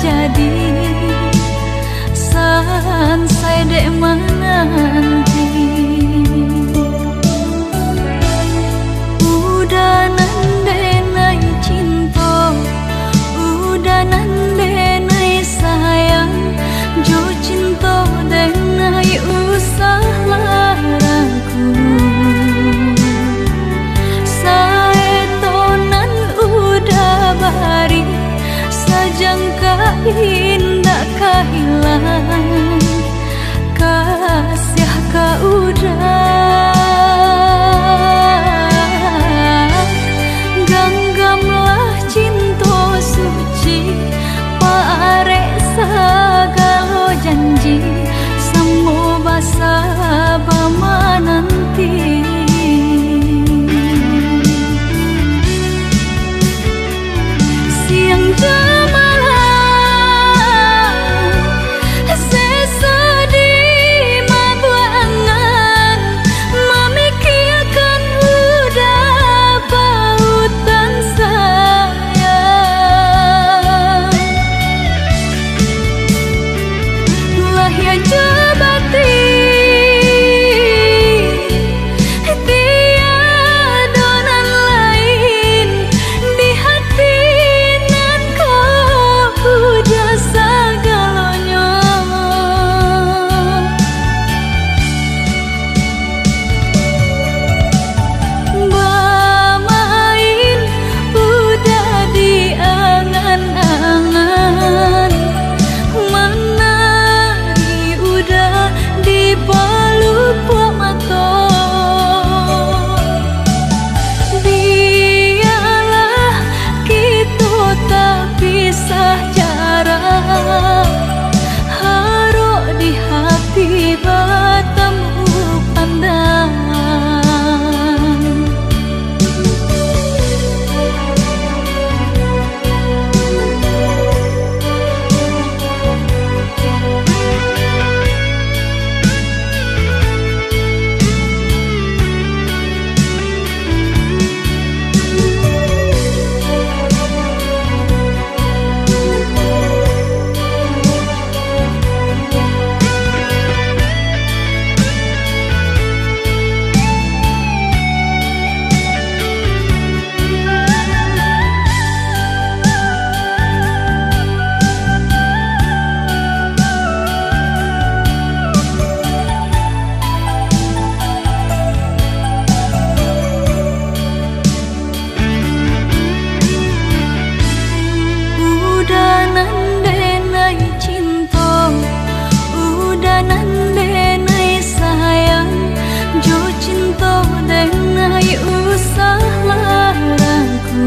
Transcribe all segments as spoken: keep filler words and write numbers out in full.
jadi sansai dek menanti. Udah nandenai cinta, udah nandenai sayang, jo cinta denai usah laraku. Saetonan udah bari, sajangka indah kehilangan, kasih ka udah. Ganggamlah cinta suci, parek sagalo janji, samo basa bama nanti. Siang jemalah sesedih mabuangan, memikirkan udah pautan sayang. Lah ya jabati tiadonan lain di hati nan kau udah segalonya. Bamain udah diangan-angan, menari udah di pelupuk mata. Biarlah kita tak pisah jarak, haruk di hati bertemu pandang. Udah nandenai cinta, udah nandenai sayang, jo cinta denai usah laraku.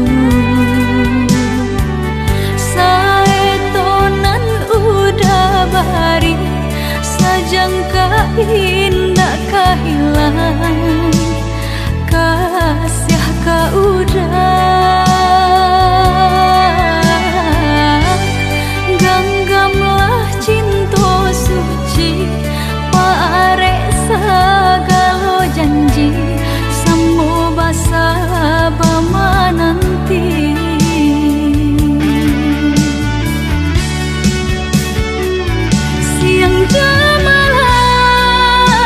Saetonan udah bari, sajangka indah kehilangan, kasih ka udah. Ganggamlah cinta suci, parek sagalo janji, samo basa bama nanti. Siang jemalah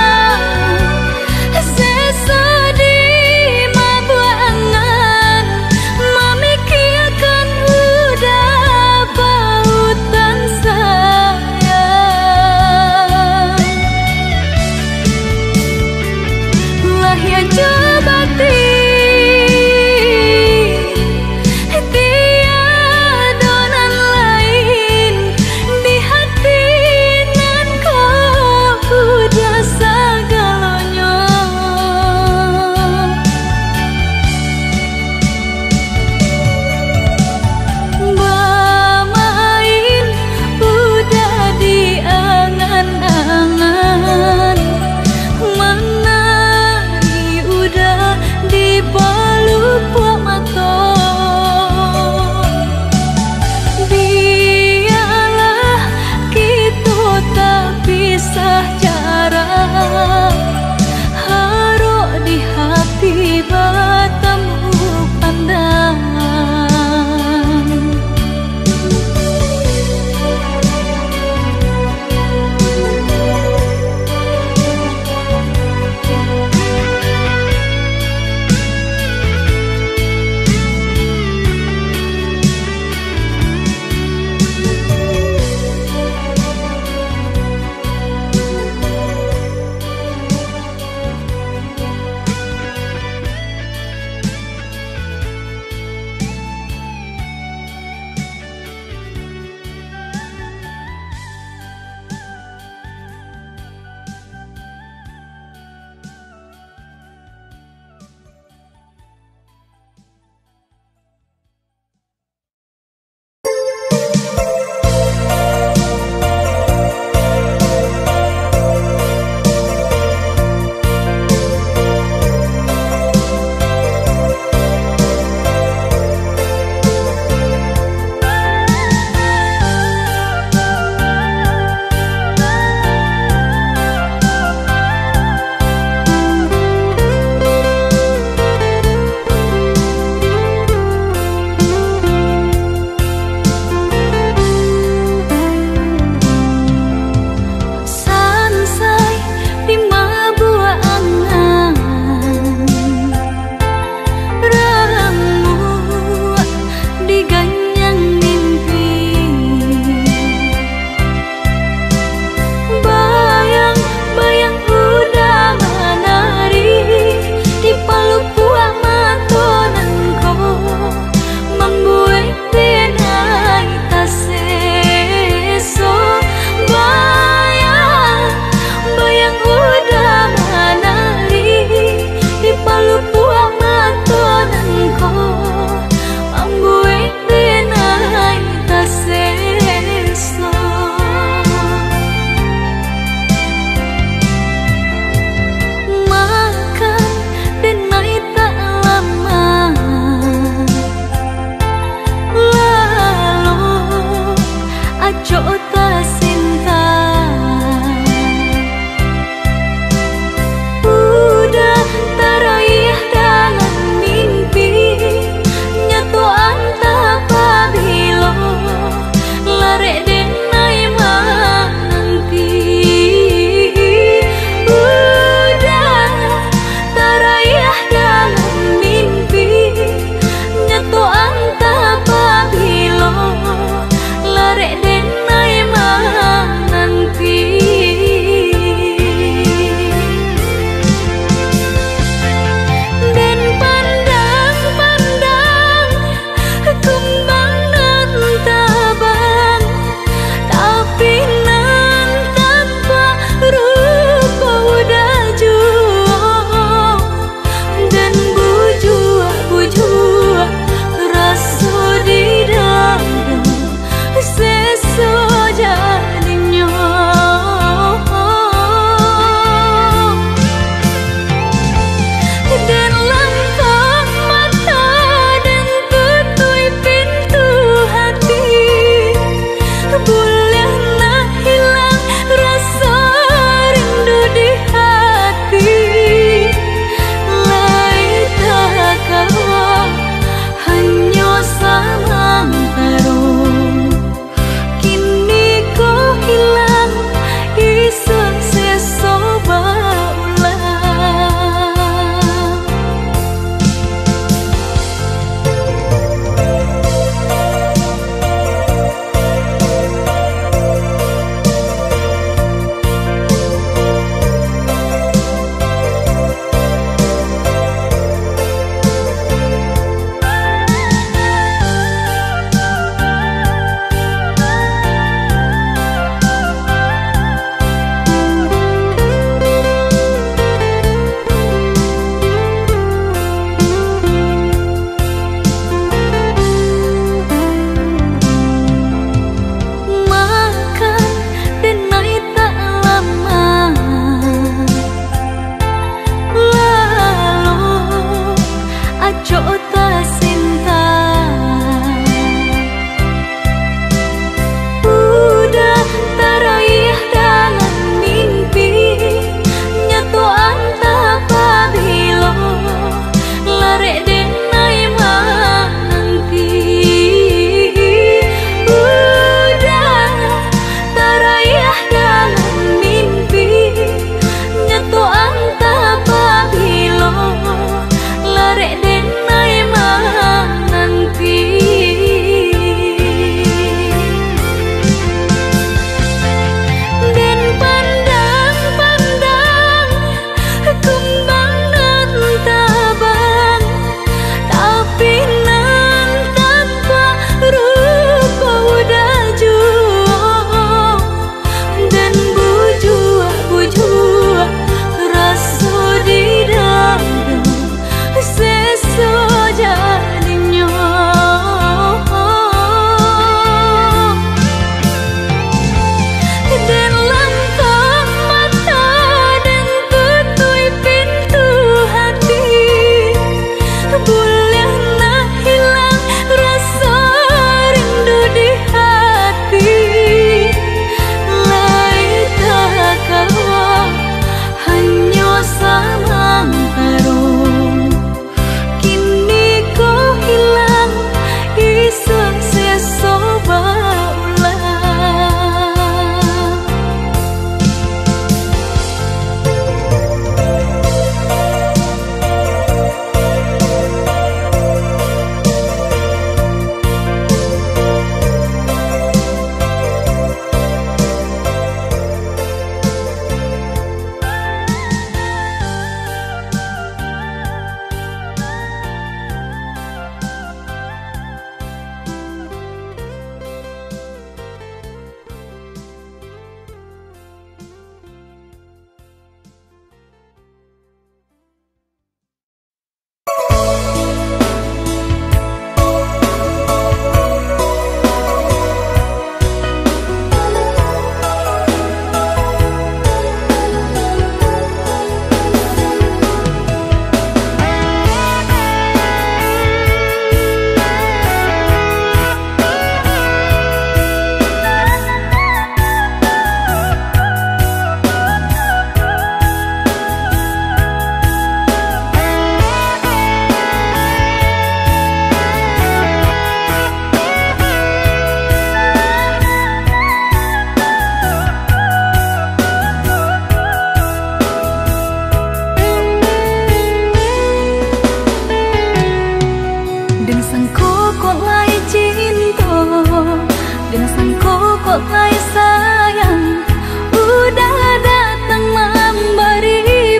hai sayang, udah datang memberi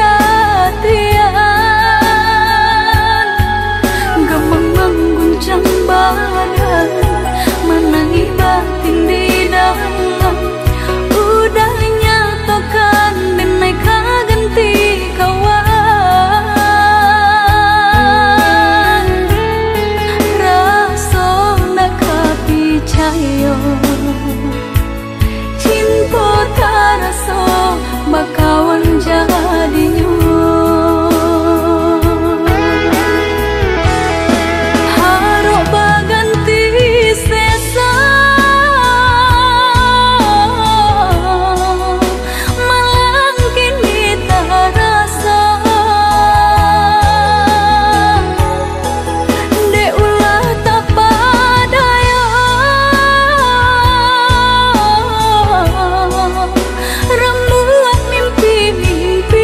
perhatian. Gemang mengguncang badan, menangi batin di dalam. Udah nyatakan denai kaganti kawan. Raso nak kapicayo, cinta taraso bakawan jadinya. Harap baganti sesa, malang kini tarasa. De ulah tak padaya, rembulan mimpi-mimpi.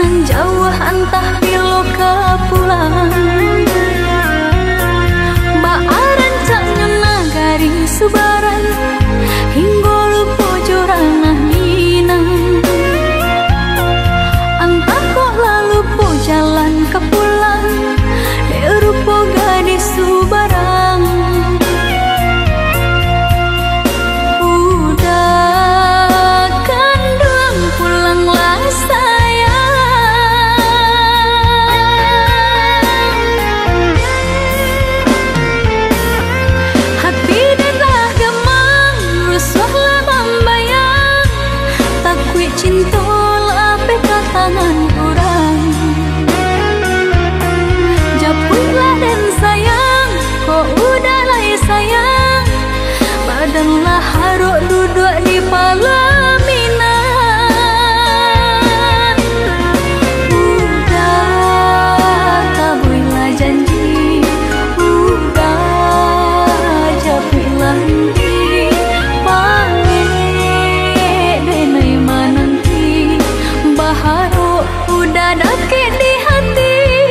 nang jauh antah bilo ke pulang. Baaran caknya nagari subaran hingga lupa jorana minang. Antah kok lalu po jalan ke pulang derupo gadis subarang. Badanlah haruk duduk di pelaminan. Udah tabuilah janji, udah japuilah nanti, panggil denai mananti, baharuk udah dakik di hati.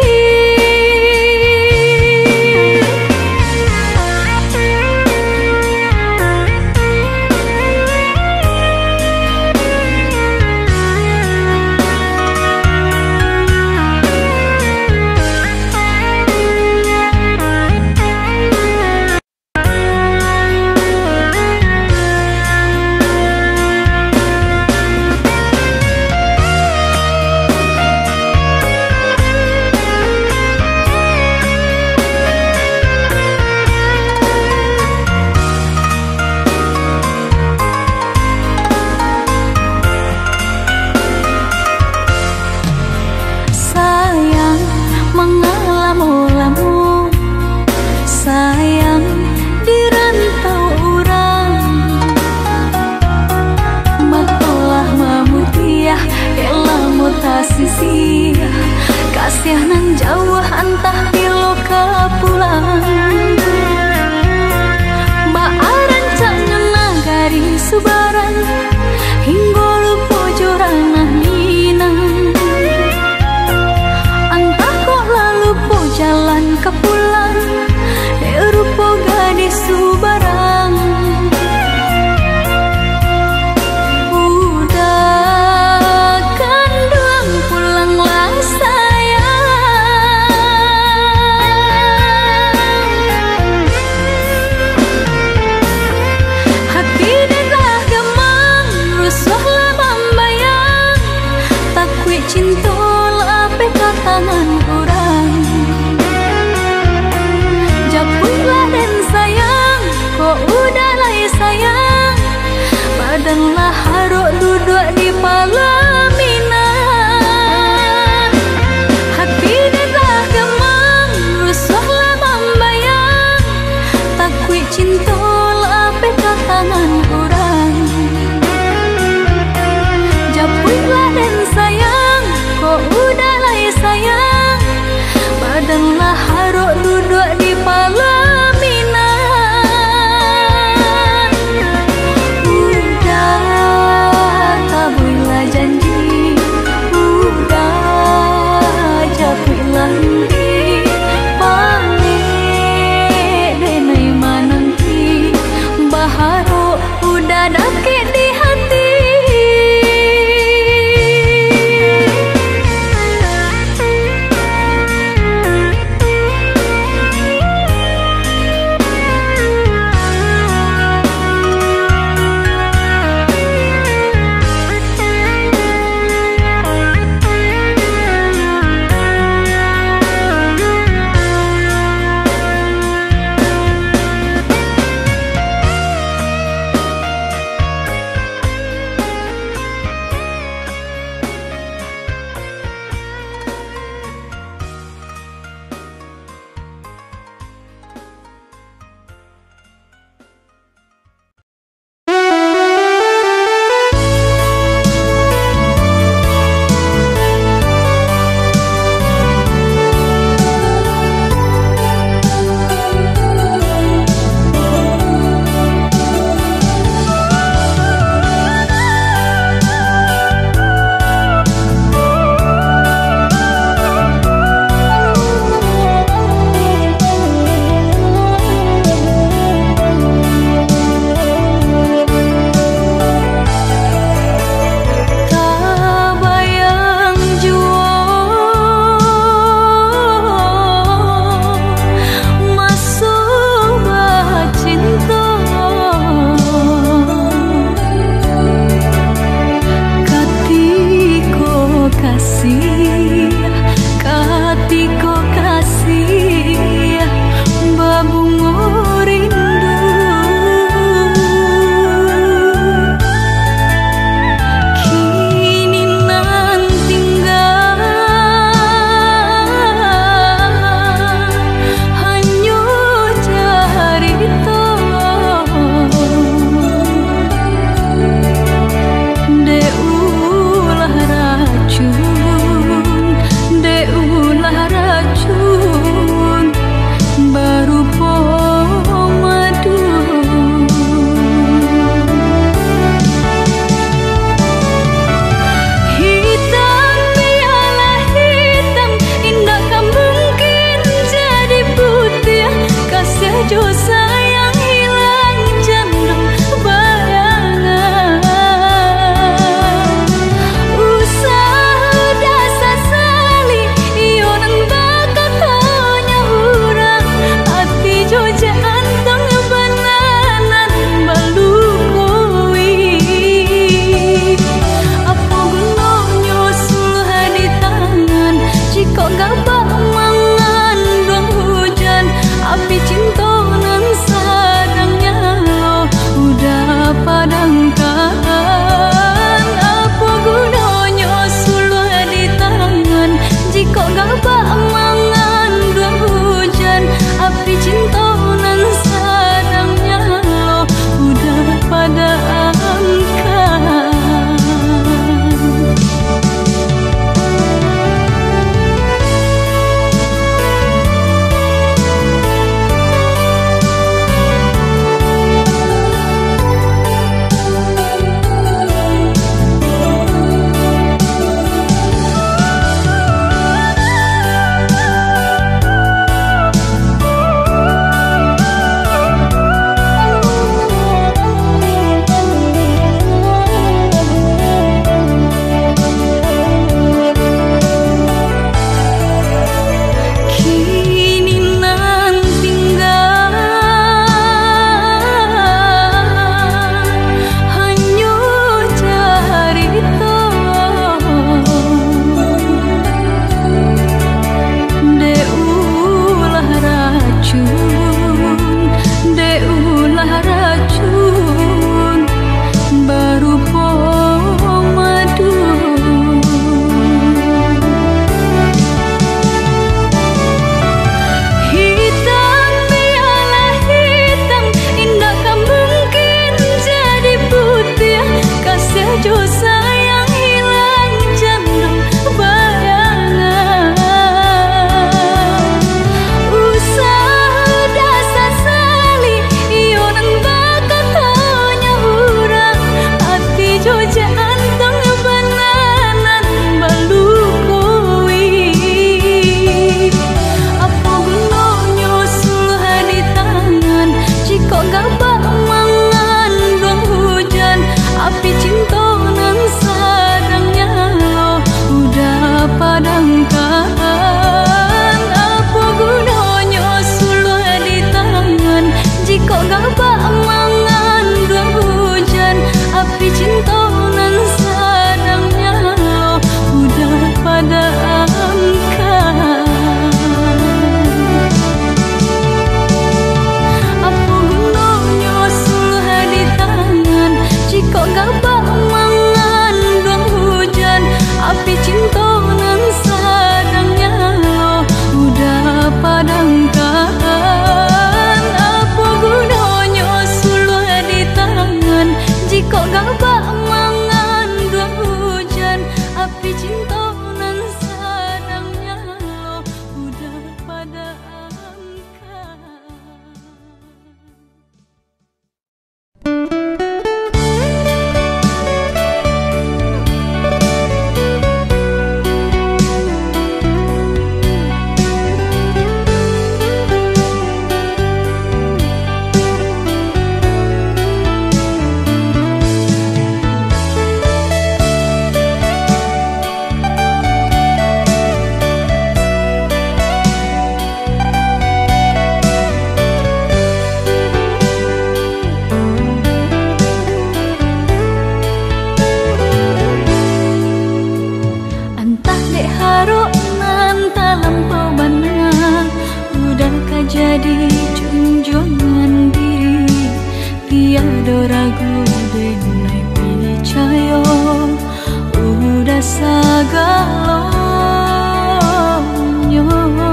Sisi kasih nan jauh antah bilo ke pulang. Baaran caknya nagari subaran hingga lupa jorana minang. Antah kok lalu po jalan ke pulang derupo gadis subarang. Tangan orang japulah dan sayang, kok udah lay sayang. Badanlah haruk duduk di pelaminan. Hati dah gemang, rusuhlah membayang. Takui cinta lape ke tangan orang. Japulah dan sayang, kok udah sayang. haruk nan talampau bana, udah jadi junjungan diri, tiada ragu denai percaya, udah sagalonyo.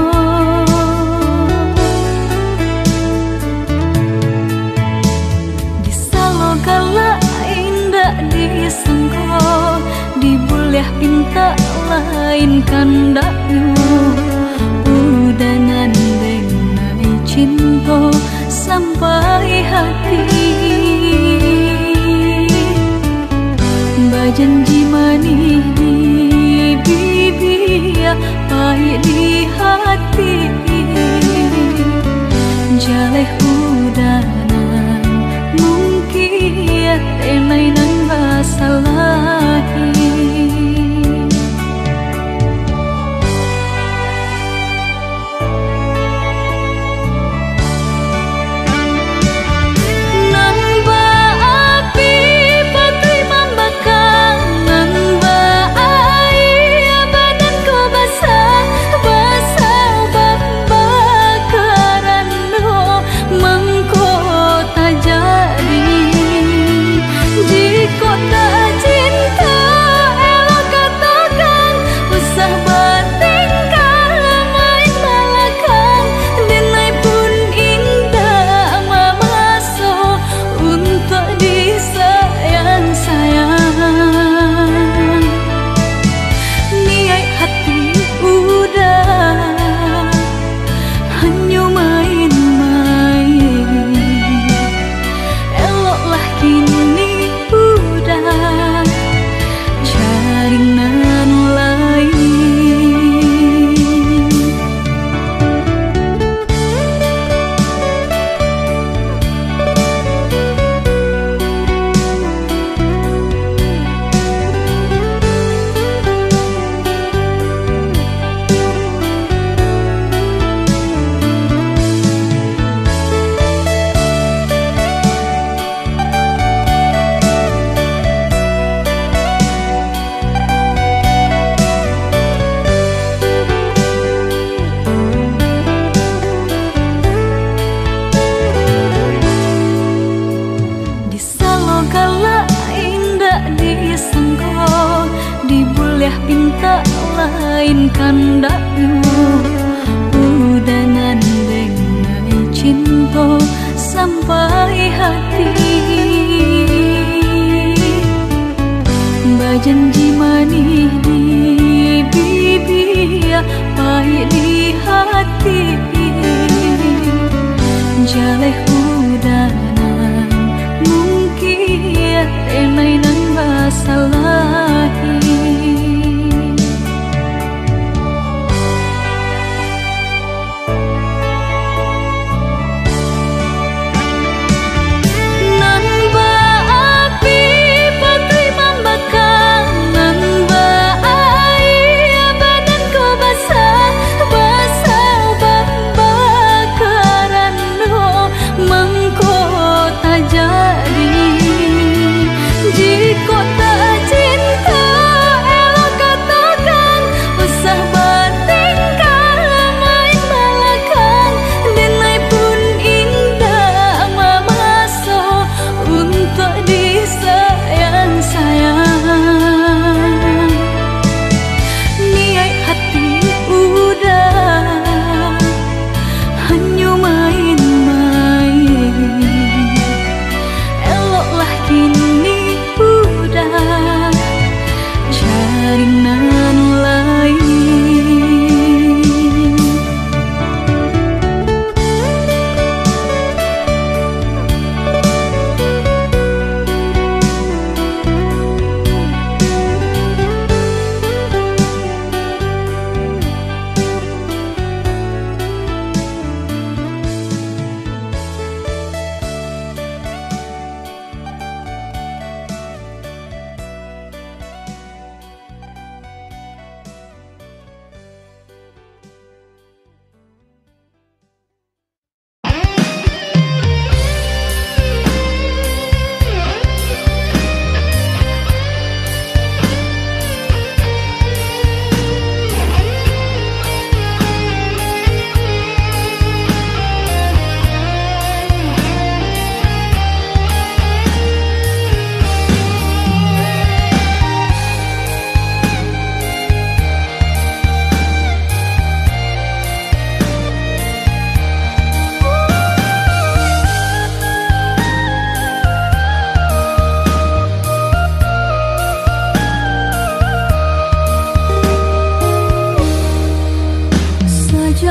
Disaloga indah disangko, dibuliah pinta lain kandaknya, udah ngandeng nai cinta sampai hati. Bajanji manih di bibir, pahit di hati, jaleh udanan mungkin tenai nan basalahi. Pinta lain kandaknya, udah ngandeng nai cinta sampai hati. Bajanji manih di bibir, pahit di hati, jaleh udanan mungkin tenai nan basalahi. Namba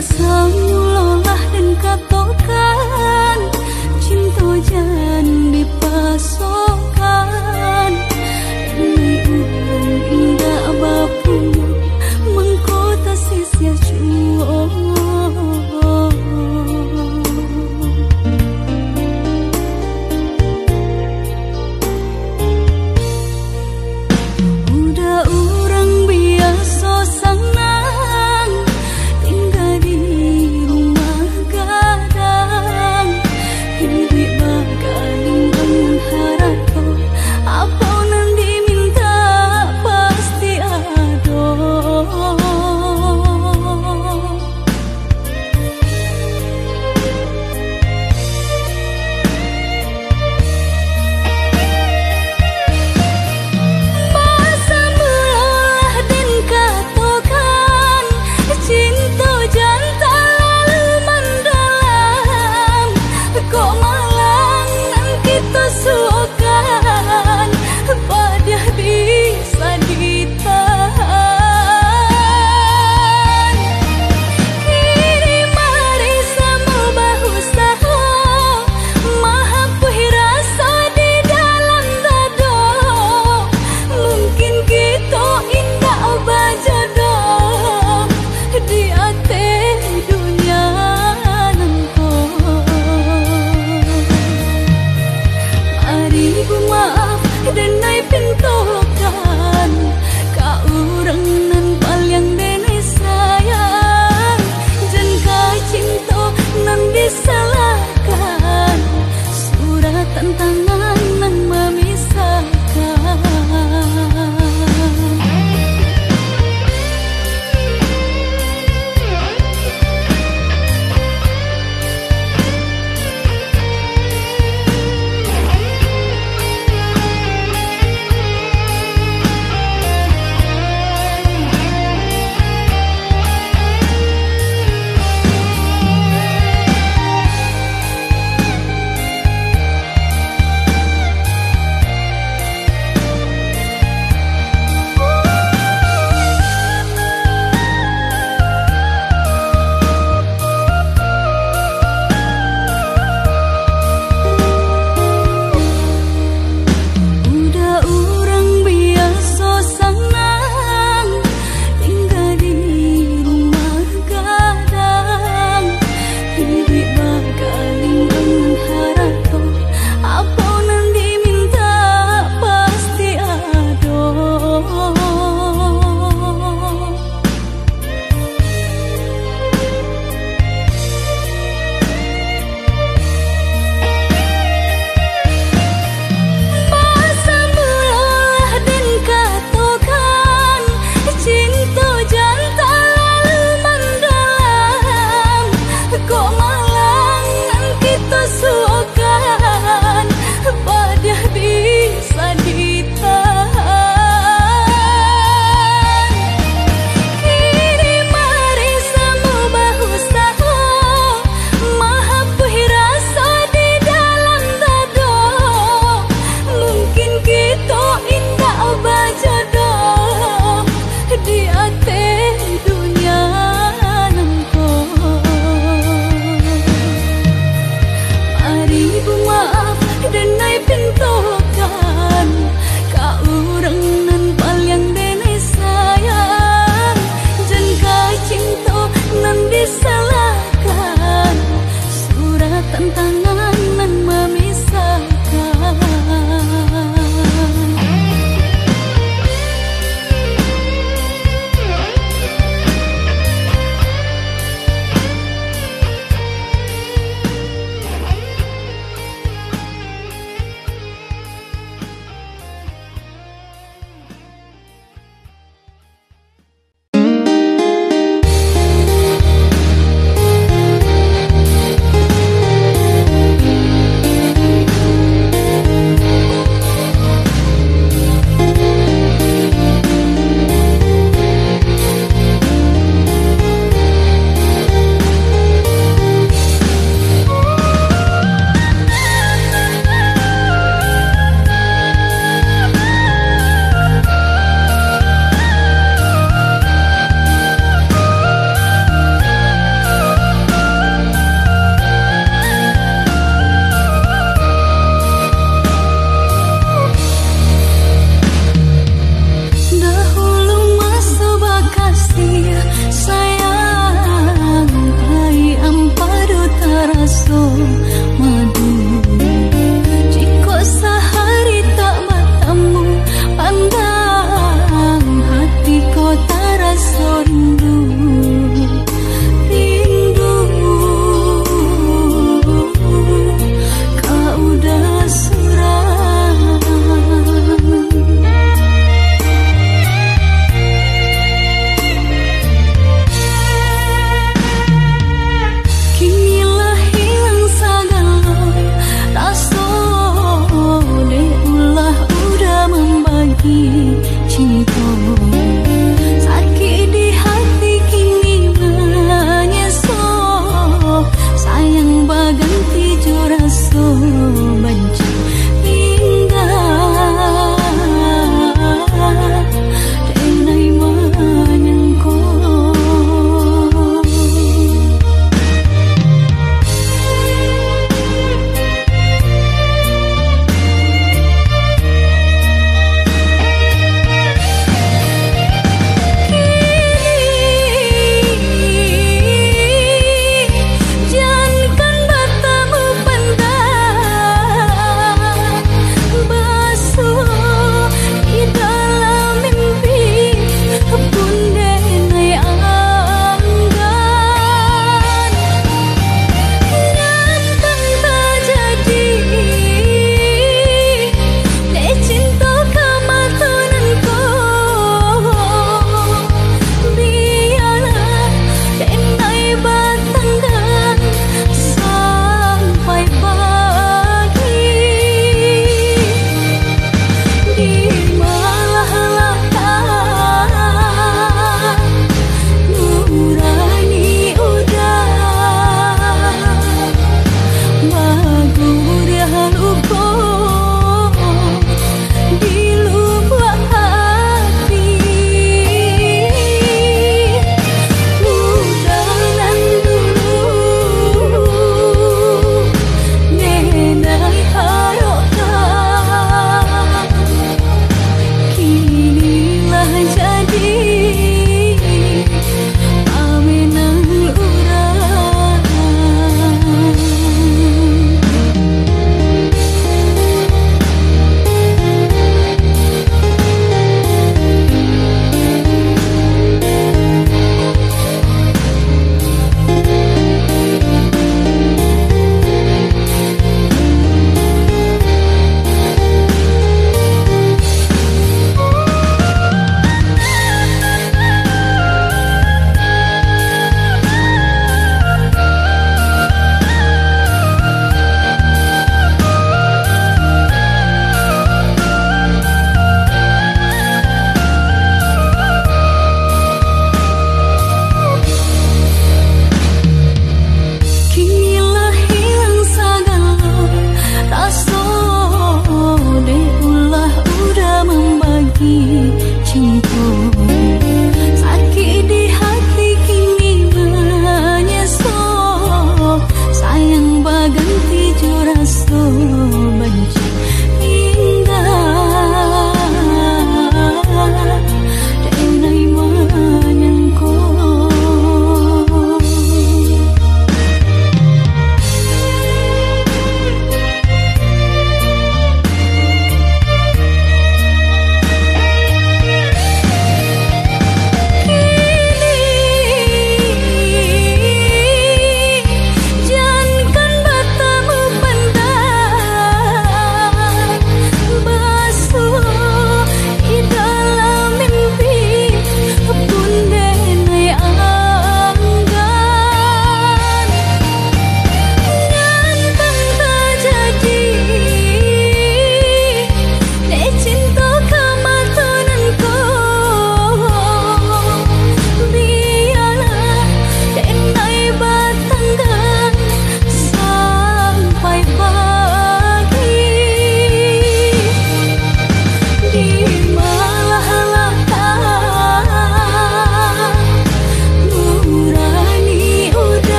samulolah dan katokan cinta jan dipasokan ini urang indah bapun mengkota sisia cuo udah urang biasa sanang tinggal di rumah gadang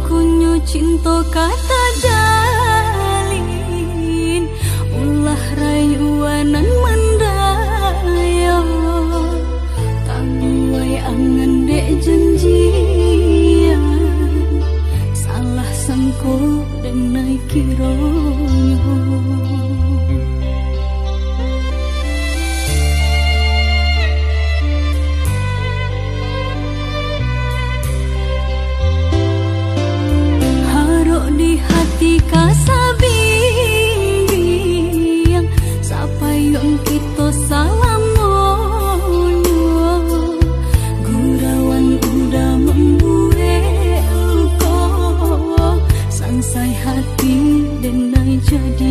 kunyo cinta kata jalin ulah rayuanan mendayo tangguai angan dek janjian salah sangko dan naik kironyo. Hati kasabing sapayong kita salamonyo gurawan udah membuat luko sangsai hati dan naik jadi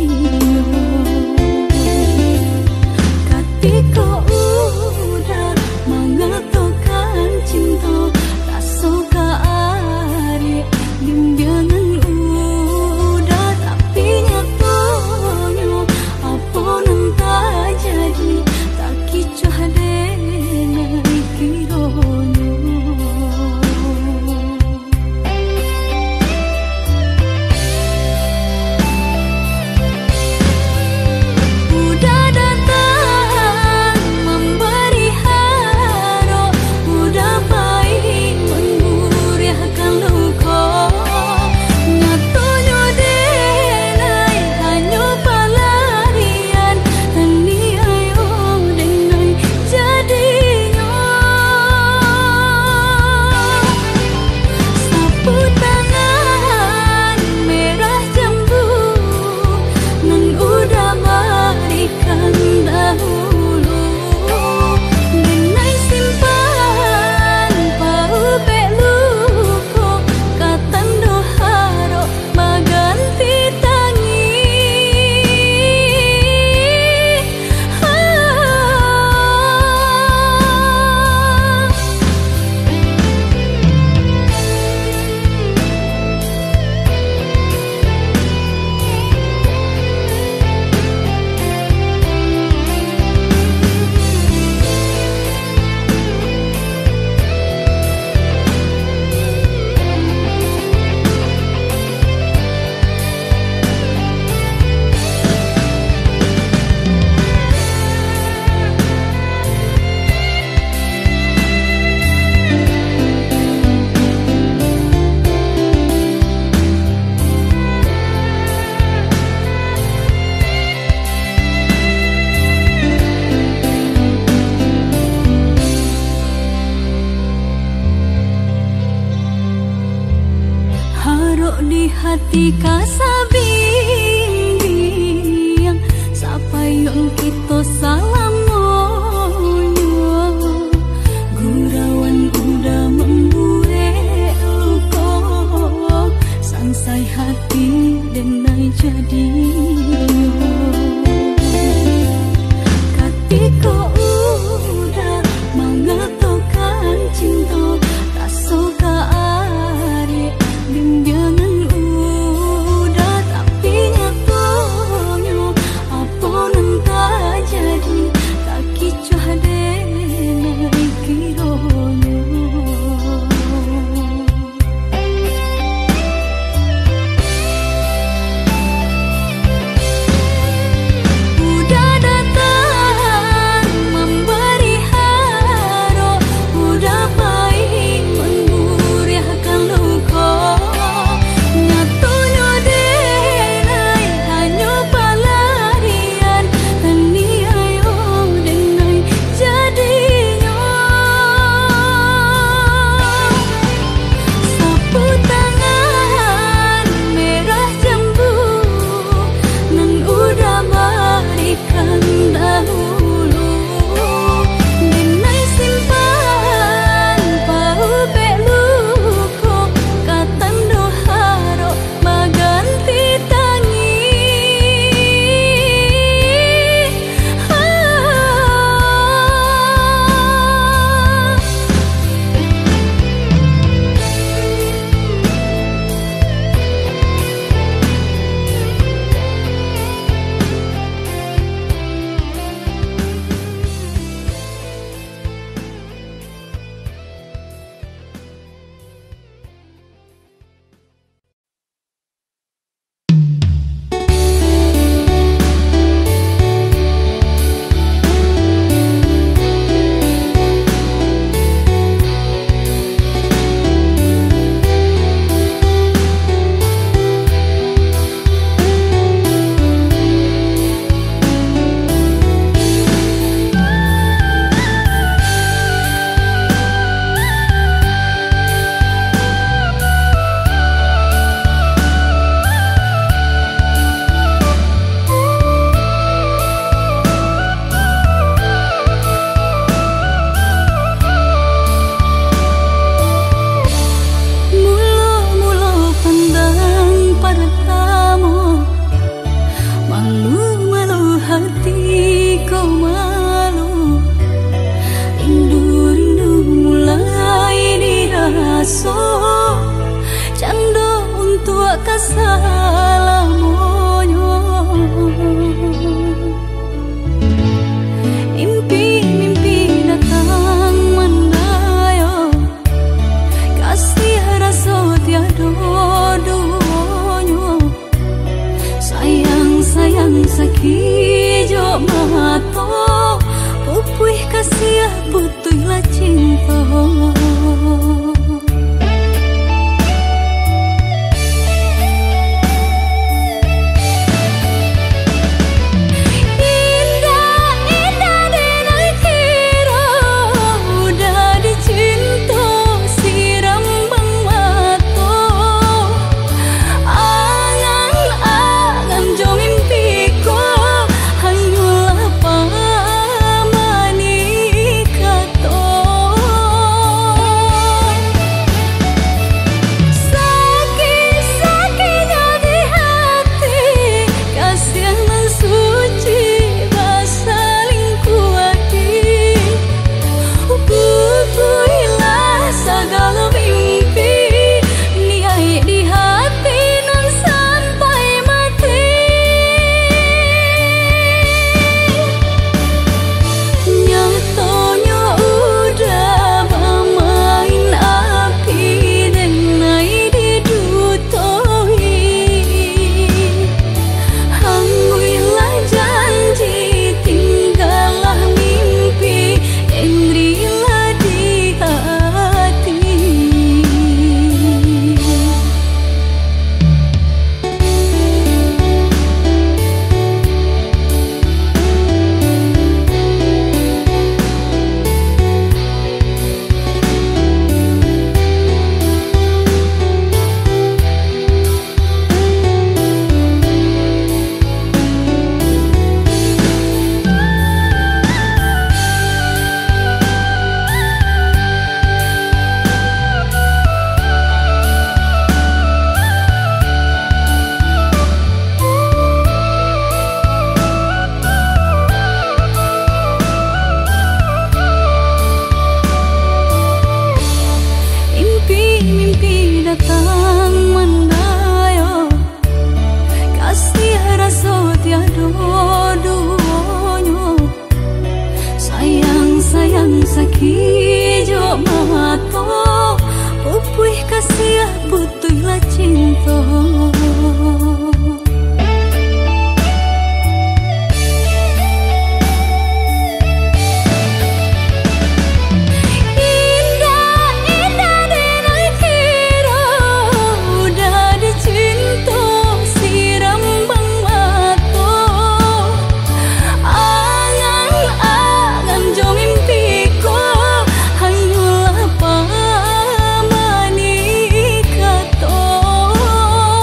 ketika udah mengatakan cinta tak suka ari bimbingan di hati kasabing sapayong kita salamonyo gurawan udah membuat luko sangsai hati dan naik jadi ketika udah mengatakan cinta tak suka ari bimbingan kasalamonyo. Mimpi-mimpi datang mendayo, kasih rasa tiada duonyo. Sayang-sayang sakijo mato, pupuih kasih butuhlah cinta. Mimpi datang mendayo, kasih rasa tiada duonyo. Sayang-sayang sakijo mato, pupuih kasih butuhlah cinta. Oh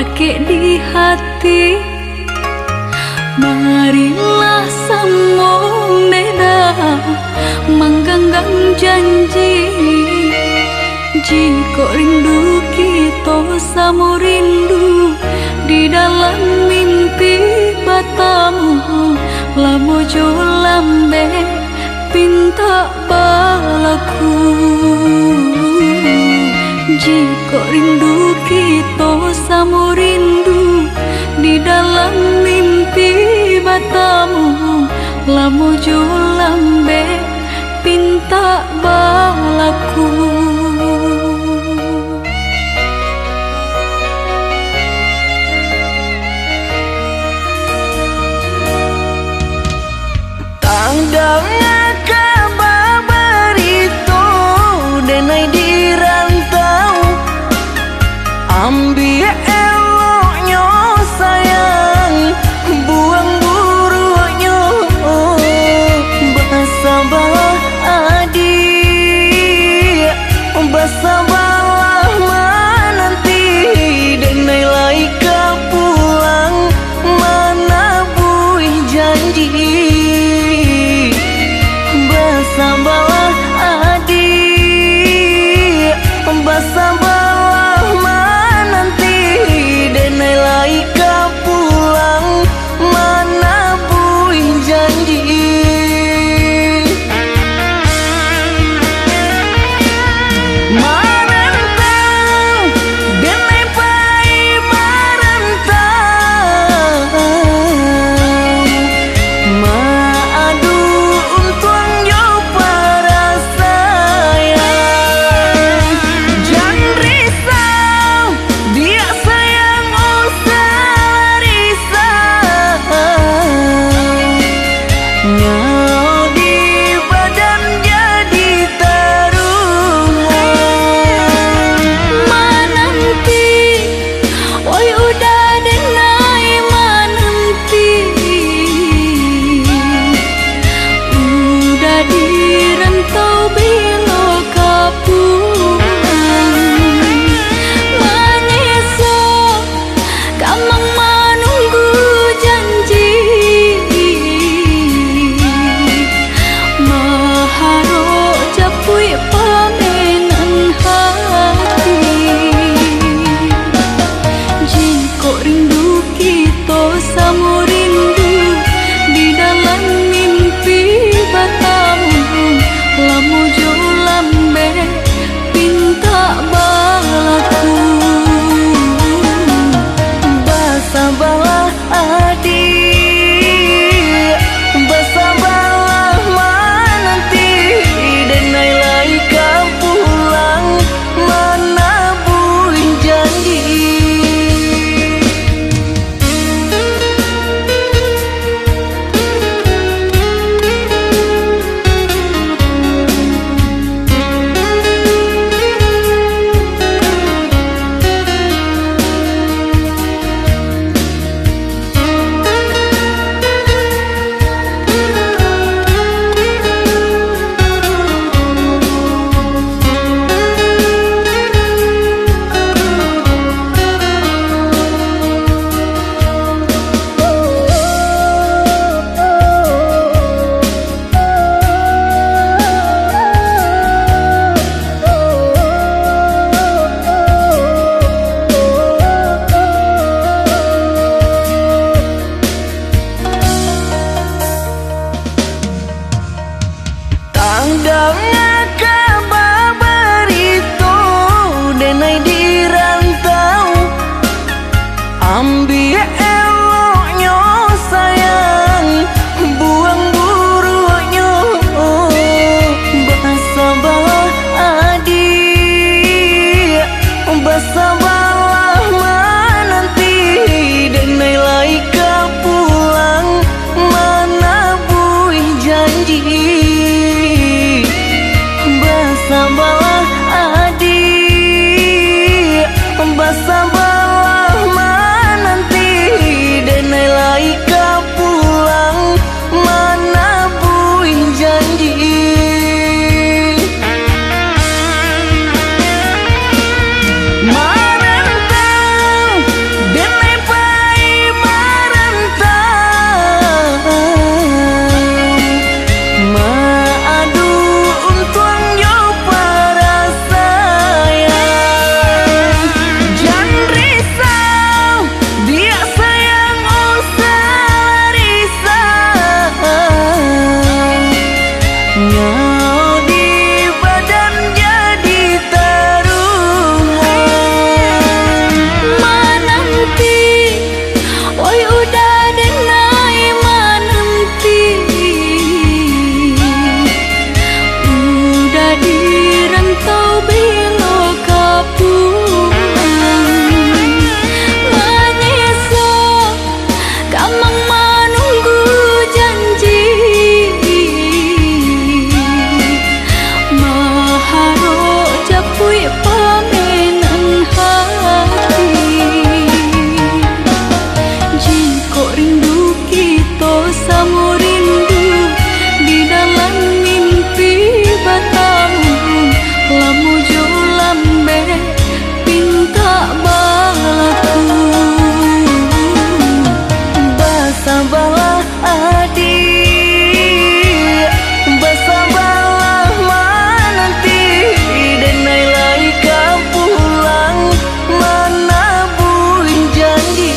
dake di hati. Marilah sambung beda mengganggang janji. Jika rindu kita sama rindu di dalam mimpi batamu, lamo jo lambe pinta balaku. Jika rindu kita sama rindu di dalam mimpi batamu, lamo jo lambe pinta balaku. Tangdang kabar itu denai di rantau, ambil eloknya sayang, buang buruknya. Bersabarlah adik, bersabarlah menanti, denai laika pulang mana buih janji. Bersabarlah adik, bersabarlah menanti, denai laika pulang mana buih janji. Marantau, denai pai marantau, maadu untuang yo para sayang. Jangan risau, dia sayang usah risau. Nyau di badan jadi taruhan. Mananti, oi udah denai mananti, udah di rantau bilo kapulang. Menyesal kamang menunggu janji, maharo japui pamenan hati. Jika rindu kita sama rindu di dalam mimpi batamu, lamo jo lambe pinta balaku. Bersabarlah adik, bersabarlah menanti, denai laika pulang mana buih janji. Tangdang kabar itu denai di rantau, ambil eloknya sayang, buang buruknya. Bersabarlah adik, bersabarlah menanti, denai laika pulang mana buih janji. Bersabarlah adik, bersabarlah menanti, denai laika pulang mana buih janji. Marantau, bersama rindu di dalam mimpi batang lamu jo lambe pinta balaku Basabalah adik, basabalah menanti denai lai kau pulang mana buih janji.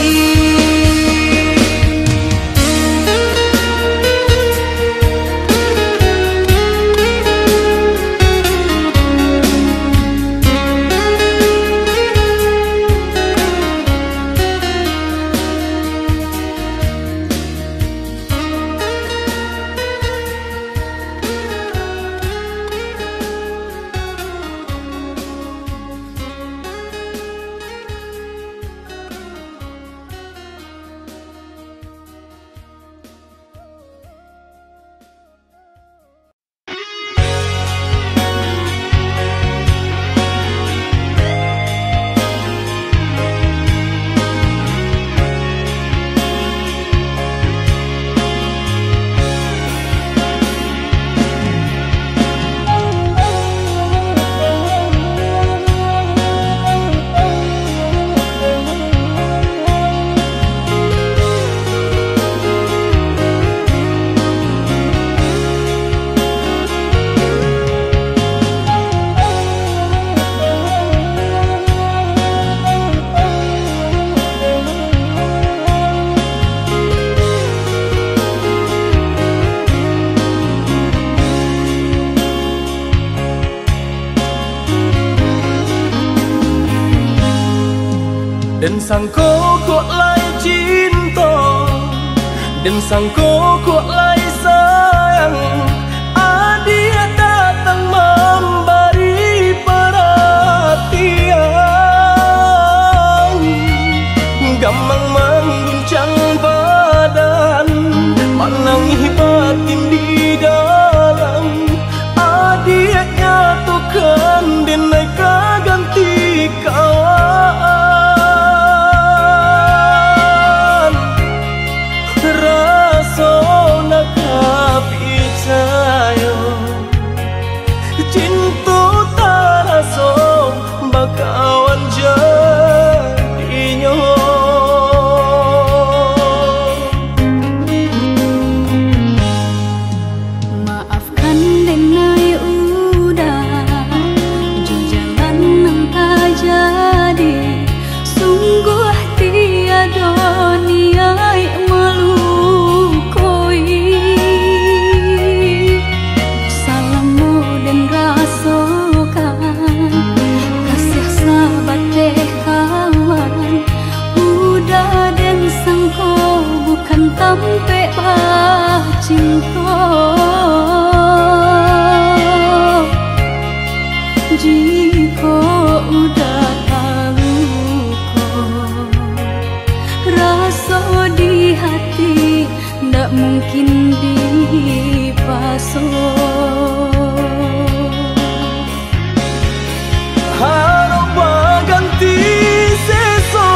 Dan sangko kok lai cinta, dan sangko kok lai sayang, adia datang memberi perhatian, gamang mengguncang badan, menangi batin di dalam, adia nyatukan denai kaganti kawan. Cinta taraso bakawan jadinya. Maafkan denai udah jo jalan nang tak jadi, sungguh tiada niat melukoi. Salamu dan rasakan kasih sahabat deh kawan, udah dan sangko bukan tampe bah cinta. Jika udah tahu kok rasa di hati ndak mungkin dipasok. Harap ganti seso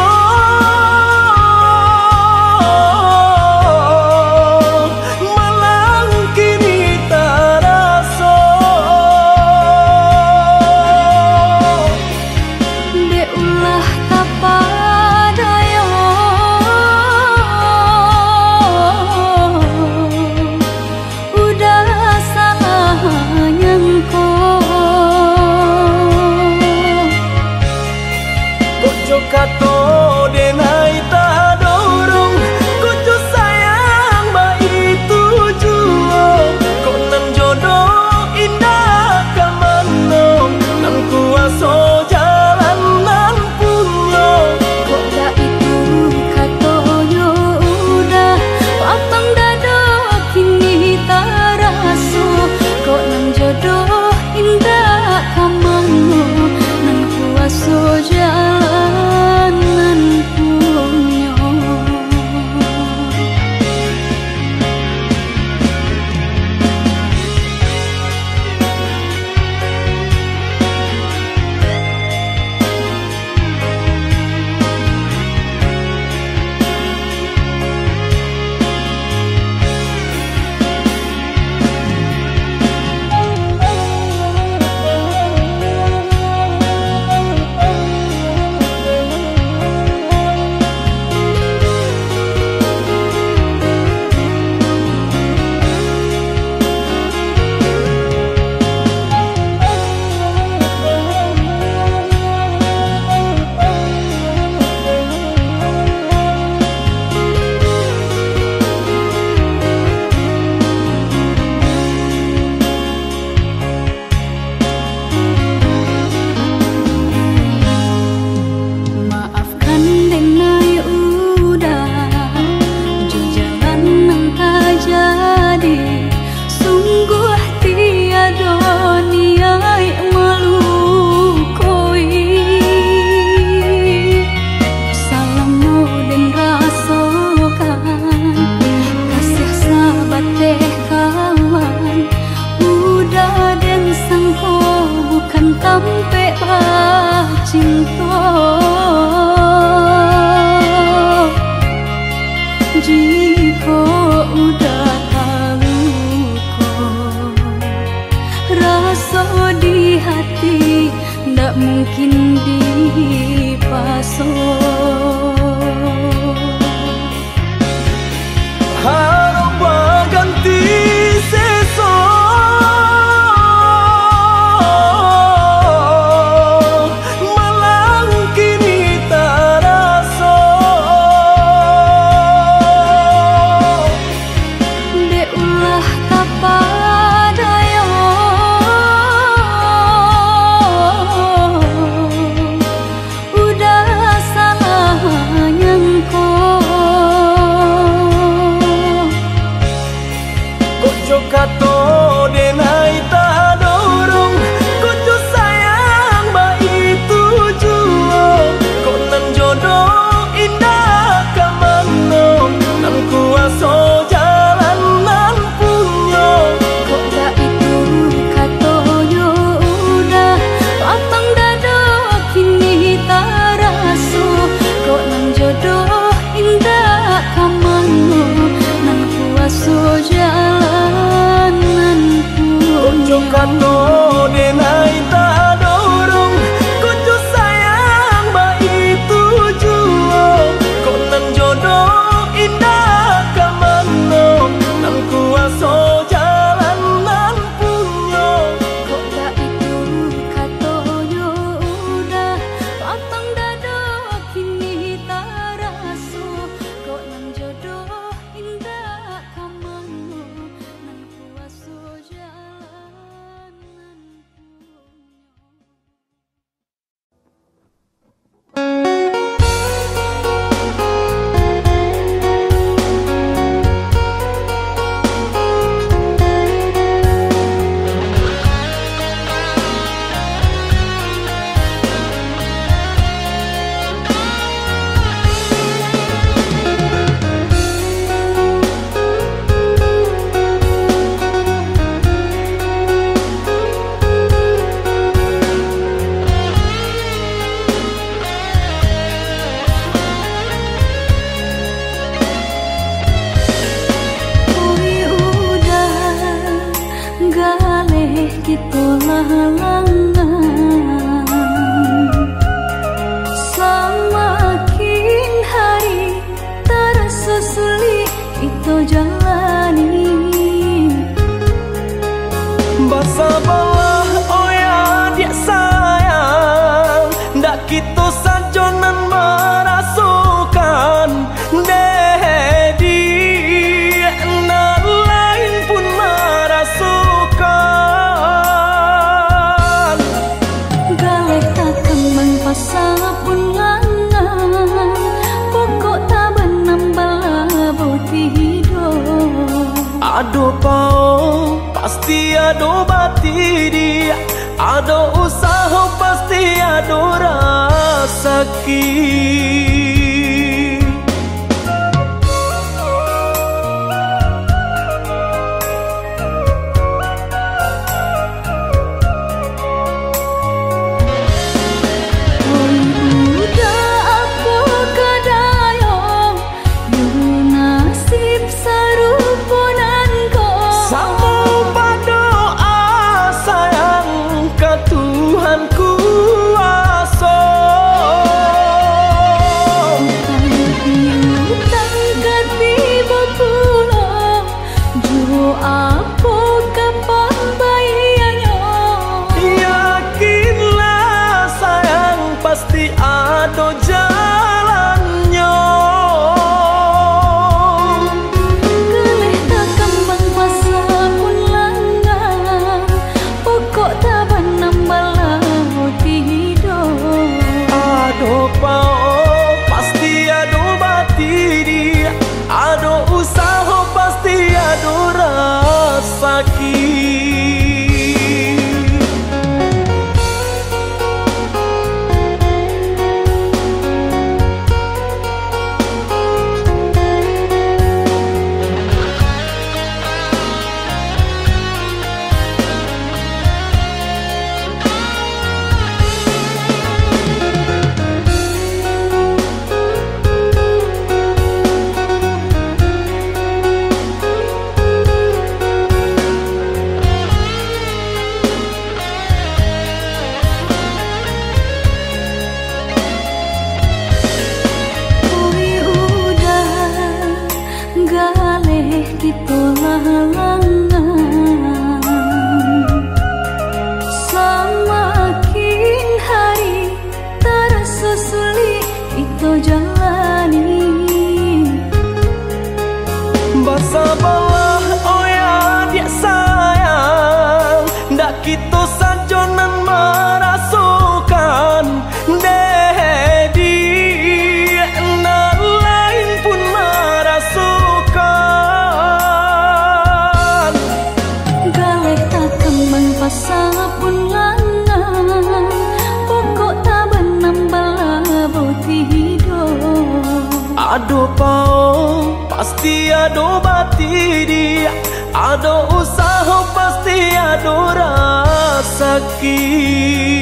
malang kini taraso. De ulah kapadayo udah salah mungkin di paso harap ganti seso malang kini taraso de ulah tapadayo udah salah nyangko kojo kato denai tak dorong kojo sayang ba itu juo kok nan jodoh indah kamano nan kuaso jalan nan punyo kok gak itu katoyo udah lapang dado kini tarasu kok nang jodoh indah kamano nang kuaso jalan nan kojo punyo kato denai tak dorong kojo sayang ba itu juo kok nan jodoh indah kamano nan kuaso jalan nan punyo kok gak itu katoyo udah lapang dado kini tarasu kok nang jodoh indah kamano nang kuaso jalan nan punyo Ui udah galeh ditolangan semakin hari terasa sulit itu jalani basa bawah oh ya dia sayang ndak gitu sajonan merasukan dedi nan lain pun merasukan galeh tak kembang pasal pun langan pokok tak benambal boti hidup ado pao pasti ado bati dia ado usaha pasti ado rasaki oi udah apa kadayo yu nasib saruponan ko Samo berdoa sayang ke Tuhan kuasa Ado pao pasti ado batidi, ado usaha pasti ado rasaki.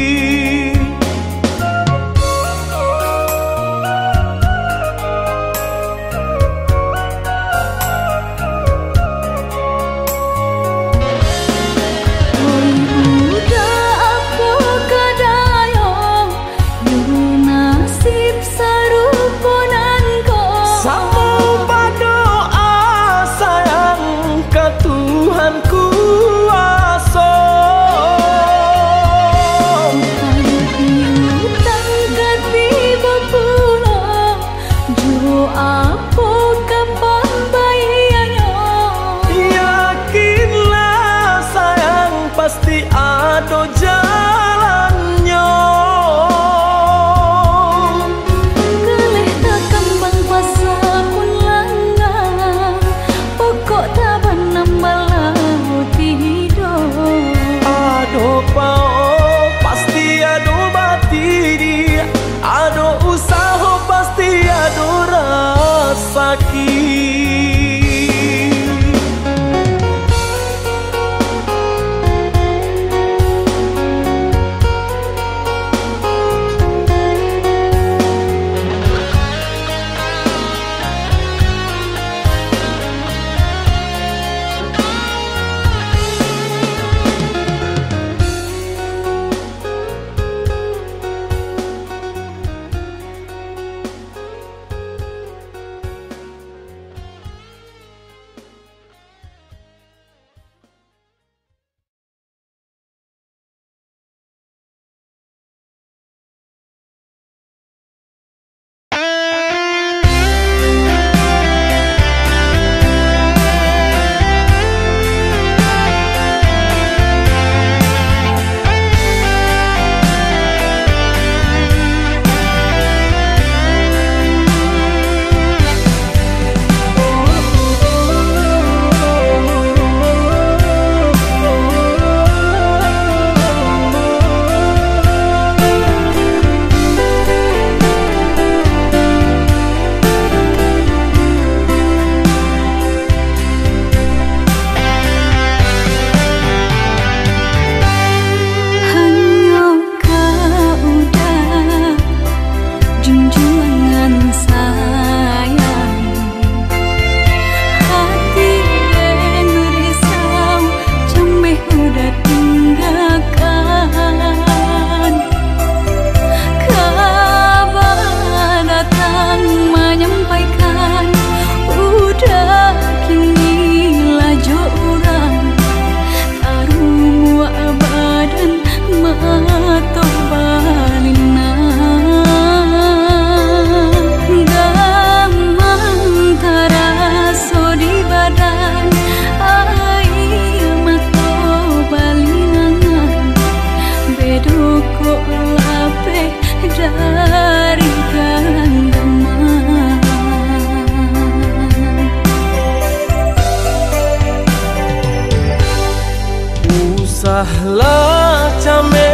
Sahlah came,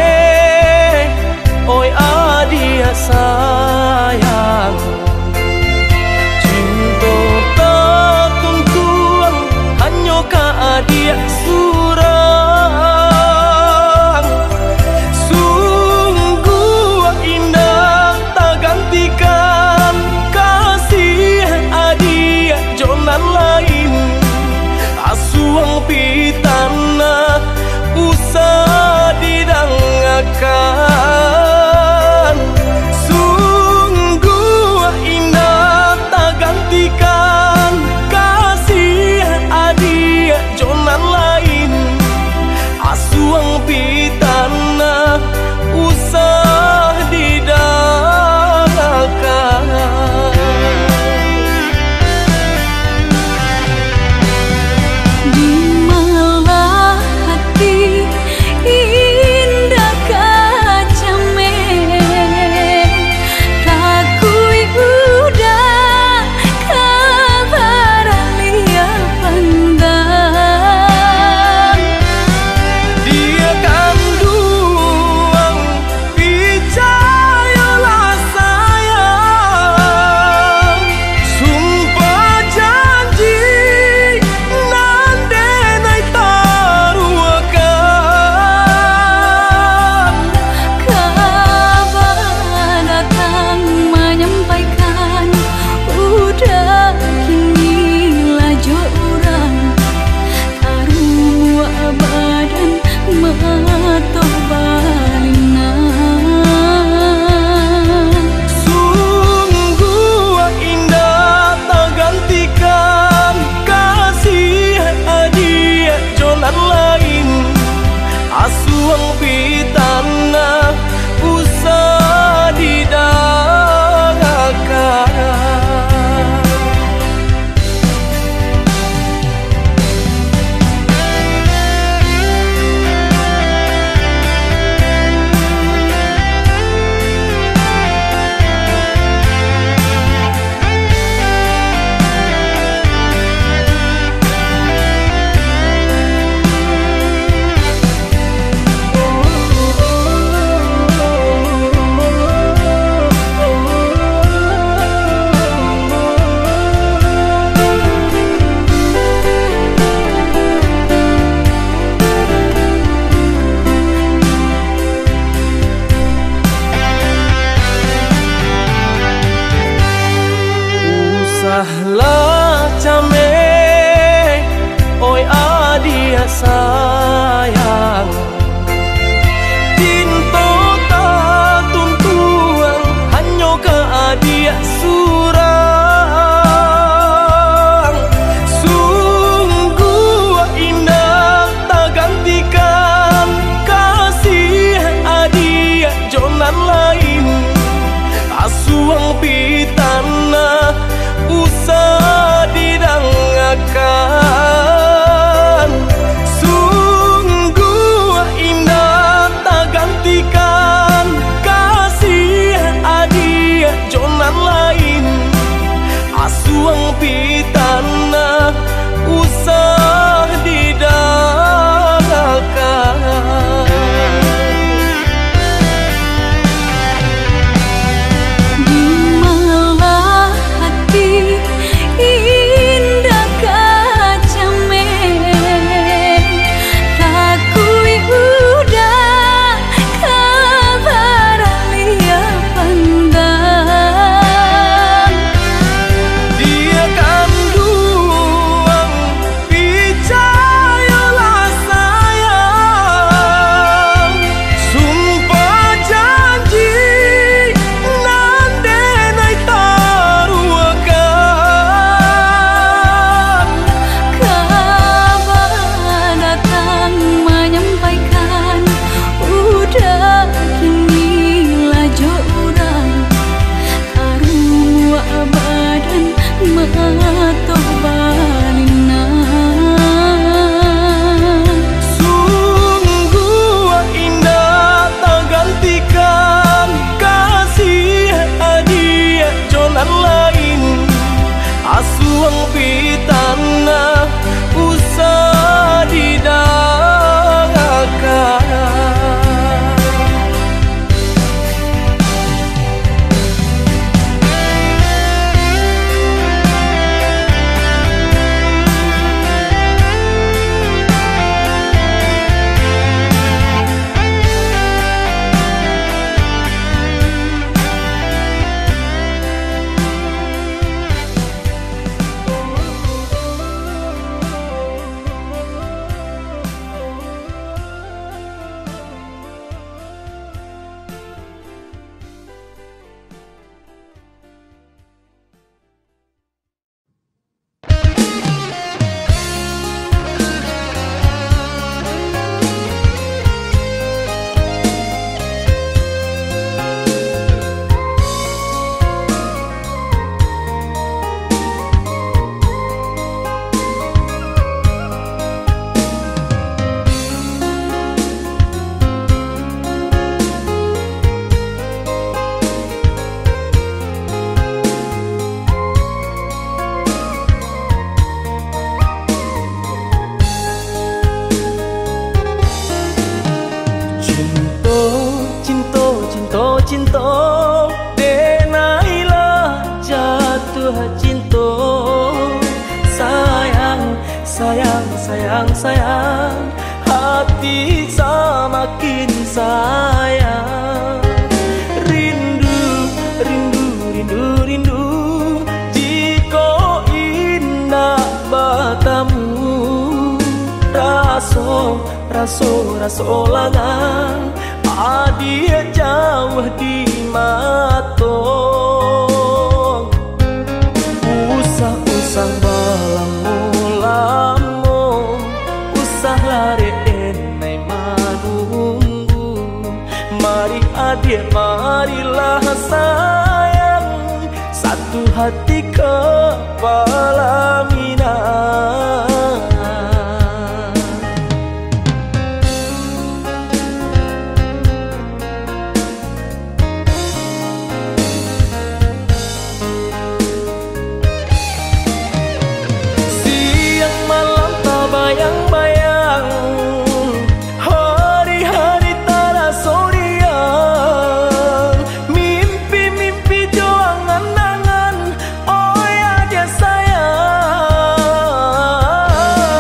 oi adia sayang, cinta takun kuang hanya ka adia surang. Sungguh indah tak gantikan kasih adia jonan lain, asuang pitana usah didangakan. Sungguh dia sayang. Cinta tak tuntuan hanya ke dia surang. Sungguh indah tak gantikan kasih adia jonan lain. Asuang pitana usah didangakan. Sungguh indah tak gantikan kasih adia jonan lain. Asuang pitana usah didangakan. Asuang pitana usah didangakan. Cinta denailah jatuh cinta. Sayang, sayang, sayang, sayang, hati semakin sayang. Rindu, rindu, rindu, rindu, jika indah batamu. Raso, raso, raso langang adia jauh di matong. Usah-usah balamu-lamu, usah lari enai manunggu. Mari adia, marilah sayang, satu hati kepala minang. Bayang-bayang hari-hari terasa riang, mimpi-mimpi joang angan-angan, oh ya dia sayang.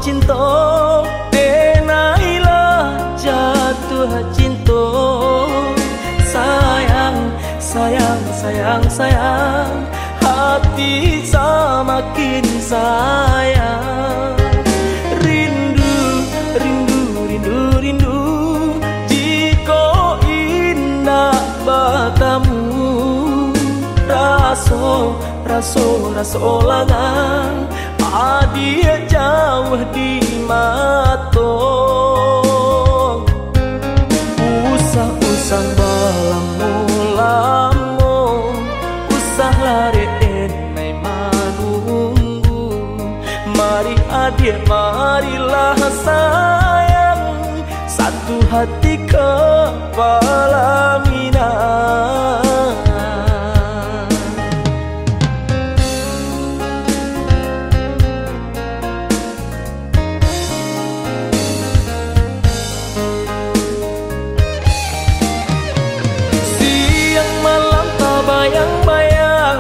cinta denailah jatuh cinta. Sayang, sayang, sayang, sayang, hati semakin sayang. Rindu, rindu, rindu, rindu, jika indah bertemu. Raso, raso, raso langang, adia jauh di mata. Usah-usah balang mulamu, usah lari enai manunggu. Mari adik, marilah sayang, satu hati kepala minang. Bayang-bayang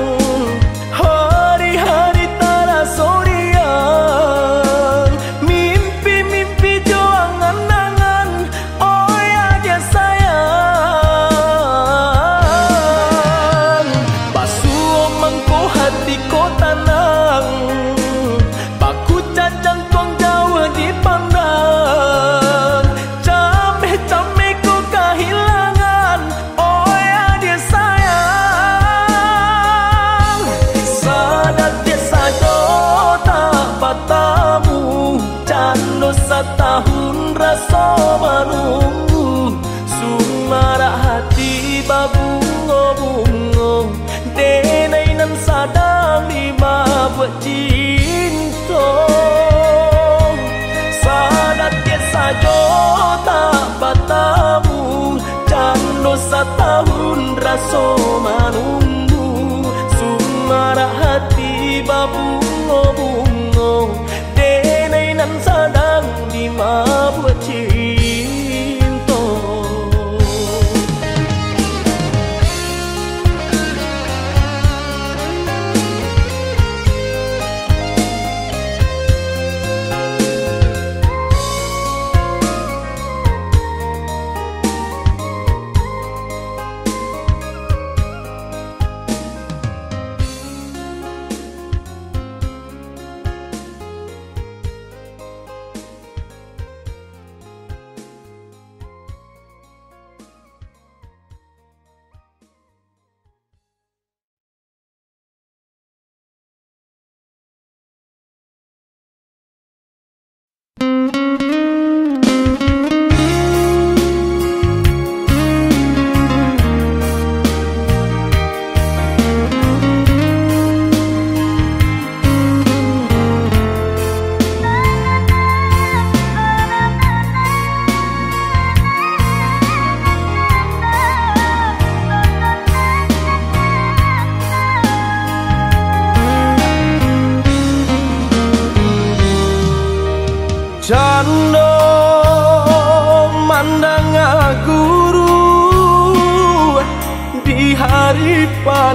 hari-hari terasa riang, mimpi-mimpi juang angan-angan, oh ya dia sayang. Basuh mengko hati ko tanang, baku cacang tuang jauh dipandang. Cameh-cameh ko kehilangan, oh ya dia sayang. Tamu cando setahun rasa menunggu, sumara hati babungo-bungo, denai nan sadang lima buat cinta. Sadat dia saja tak bertamu, cando setahun rasa menunggu, sumara hati babungo-bungo, denai nan sadang dimabuk cinta. Cando mandang guru di hari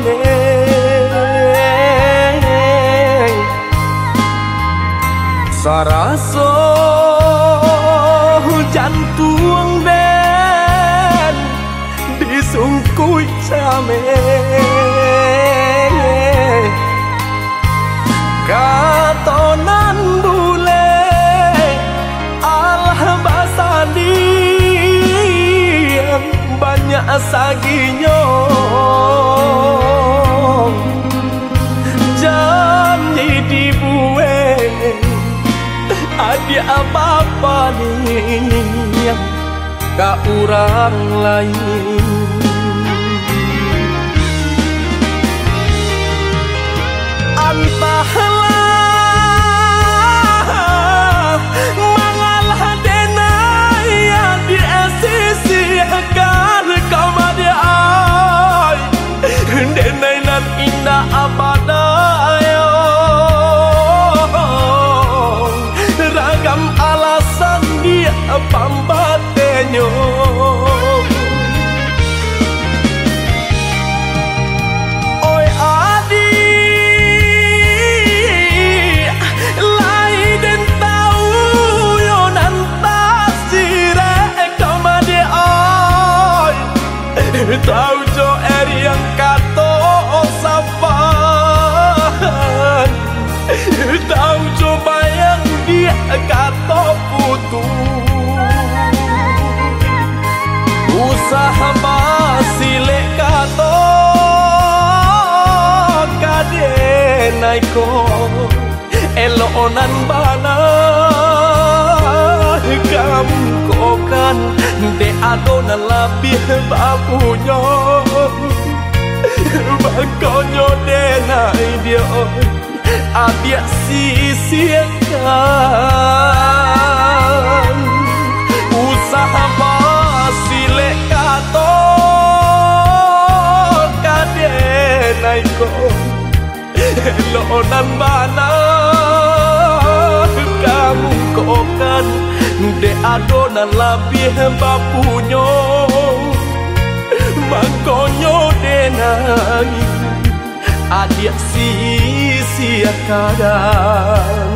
panen, saraso hujan tuang den disungkui camen, katonan bule banyak saginya, janji dibuat ada apa-apa nih ke orang lain. Entahlah mangalah denai di sisi agar kau dia ay denai nan indah abadayo, ragam alasan dia pambatenyo. Oi adi lai den tau Tahu jo er yang kato sapan, tahu jo bayang dia kato putus. Usaha basile kato kade naiko elonan bana kamu kokan de adona labih bapunyo bakonyo de nai dia adia sisiakan usaha basile kato kade naiko elonan bana kamu kokan de adona labih bapunyo makonyo de nai adia sia-siakan.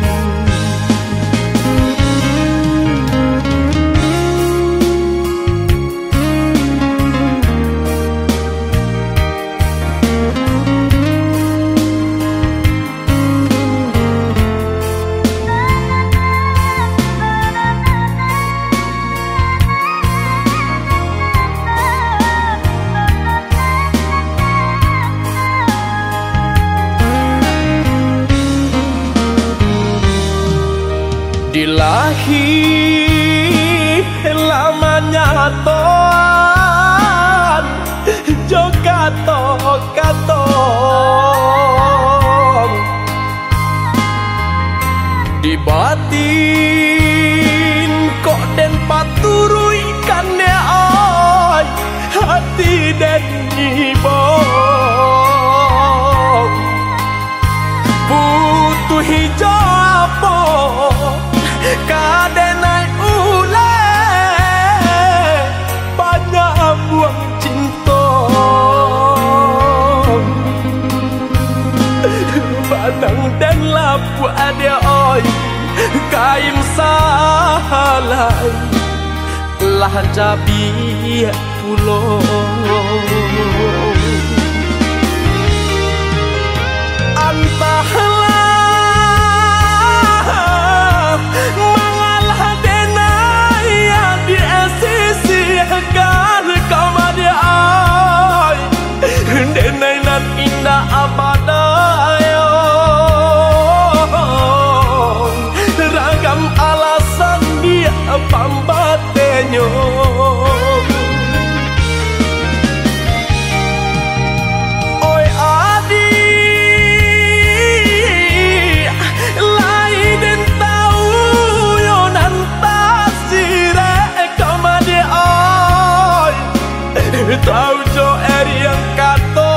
Dilahi lamanya toan jogato katong di batin kok den paturui kane oi hati den ibong butuh hijau kadenai ule banyak buang cinta badang dan lapu ada oi kain salai lah jabi pulau antahlah mangalah denai di sisi agar kau dia ai denai nan indah abadayo ragam alasan dia pambatenyo oi adi tahu jo er yang kato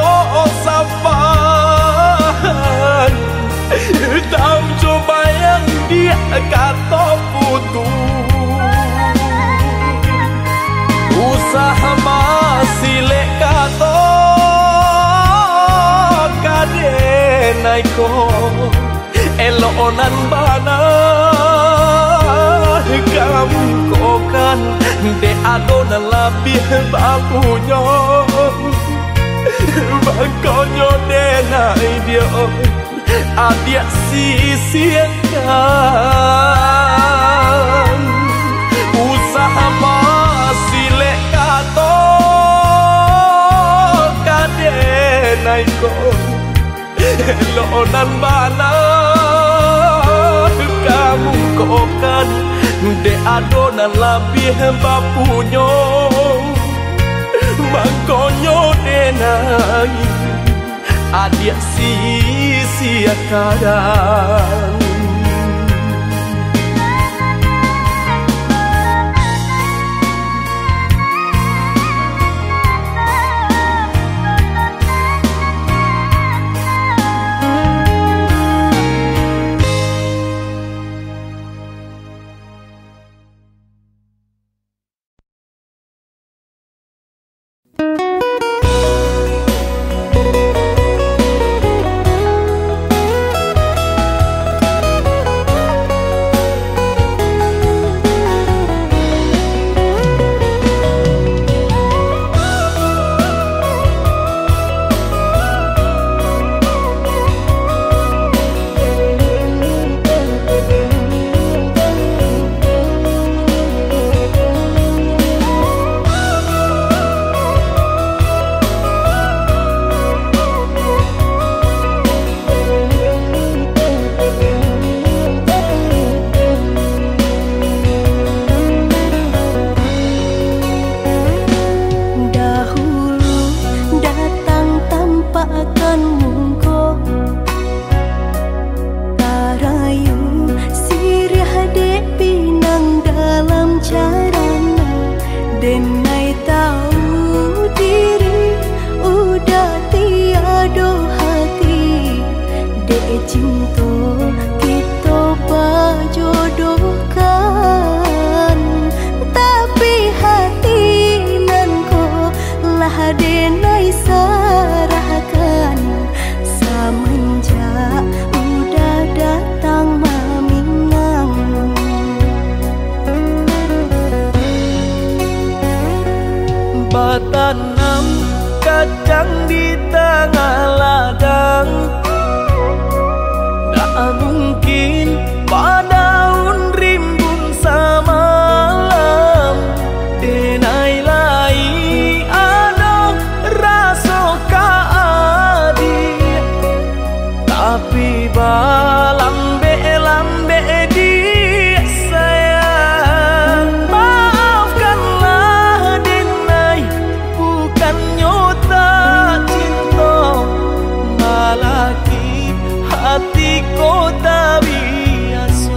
sapan, tahu jo bayang dia kato putus. Usaha basile kato kade naiko elonan bana kamu kokan de adona labih bapunyo bakonyo de nai dia adia sisiakan usaha basile kato kade naiko elonan bana kamu kokan de adona labih bapunyo makonyo de nai adia sisiakan. cinta kita berjodohkan, tapi hati nan ko lah denai sarahkan semenjak udah datang mamingang. Batanam kacang di tengah ladang, tak mungkin padaun rimbun samalam. Denai lai ada rasa kaadi, tapi balambe-lambe di sayang. Maafkanlah denai, bukan nyota cinta, malaki hati kota biasa.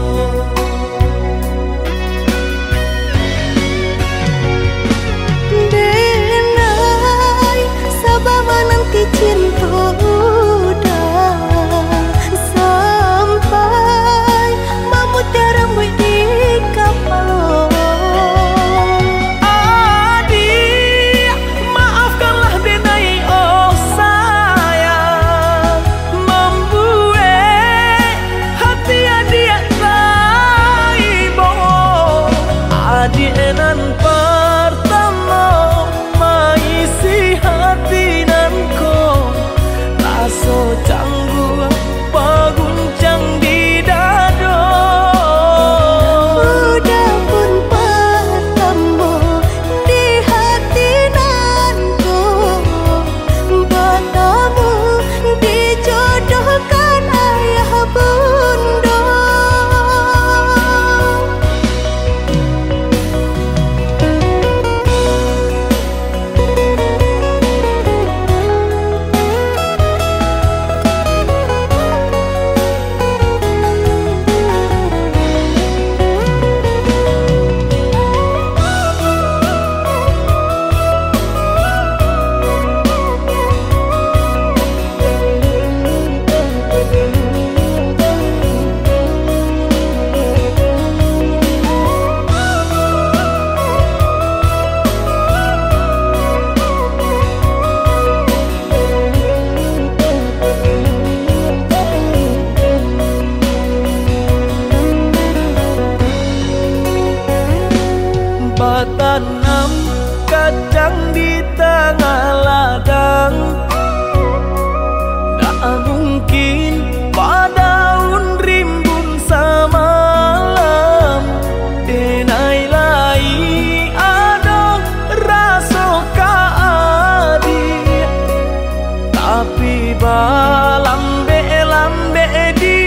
Denai sabama nanti cinta udah sampai memutih rambut di kapal. Adik, maafkanlah denai oh sayang, membuat hati adik raibo. Adik nan pertama maisi hati nan ko, rasa canggung paguncang di dada. Udah pun pertama di hati nanku, bertemu dijodohkan ayah bunda. Batanam kacang di tengah ladang, tak mungkin padaun rimbun samalam. Denai lai ada rasa kaadi, tapi balambe-lambe di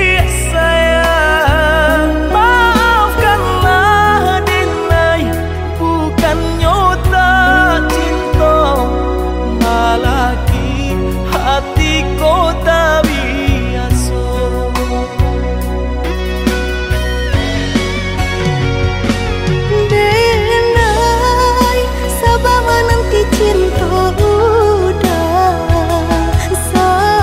sayang. Maafkanlah denai, bukan nyota cinta, malaki hati kota biasa. Denai sabama nanti cinta udah sampai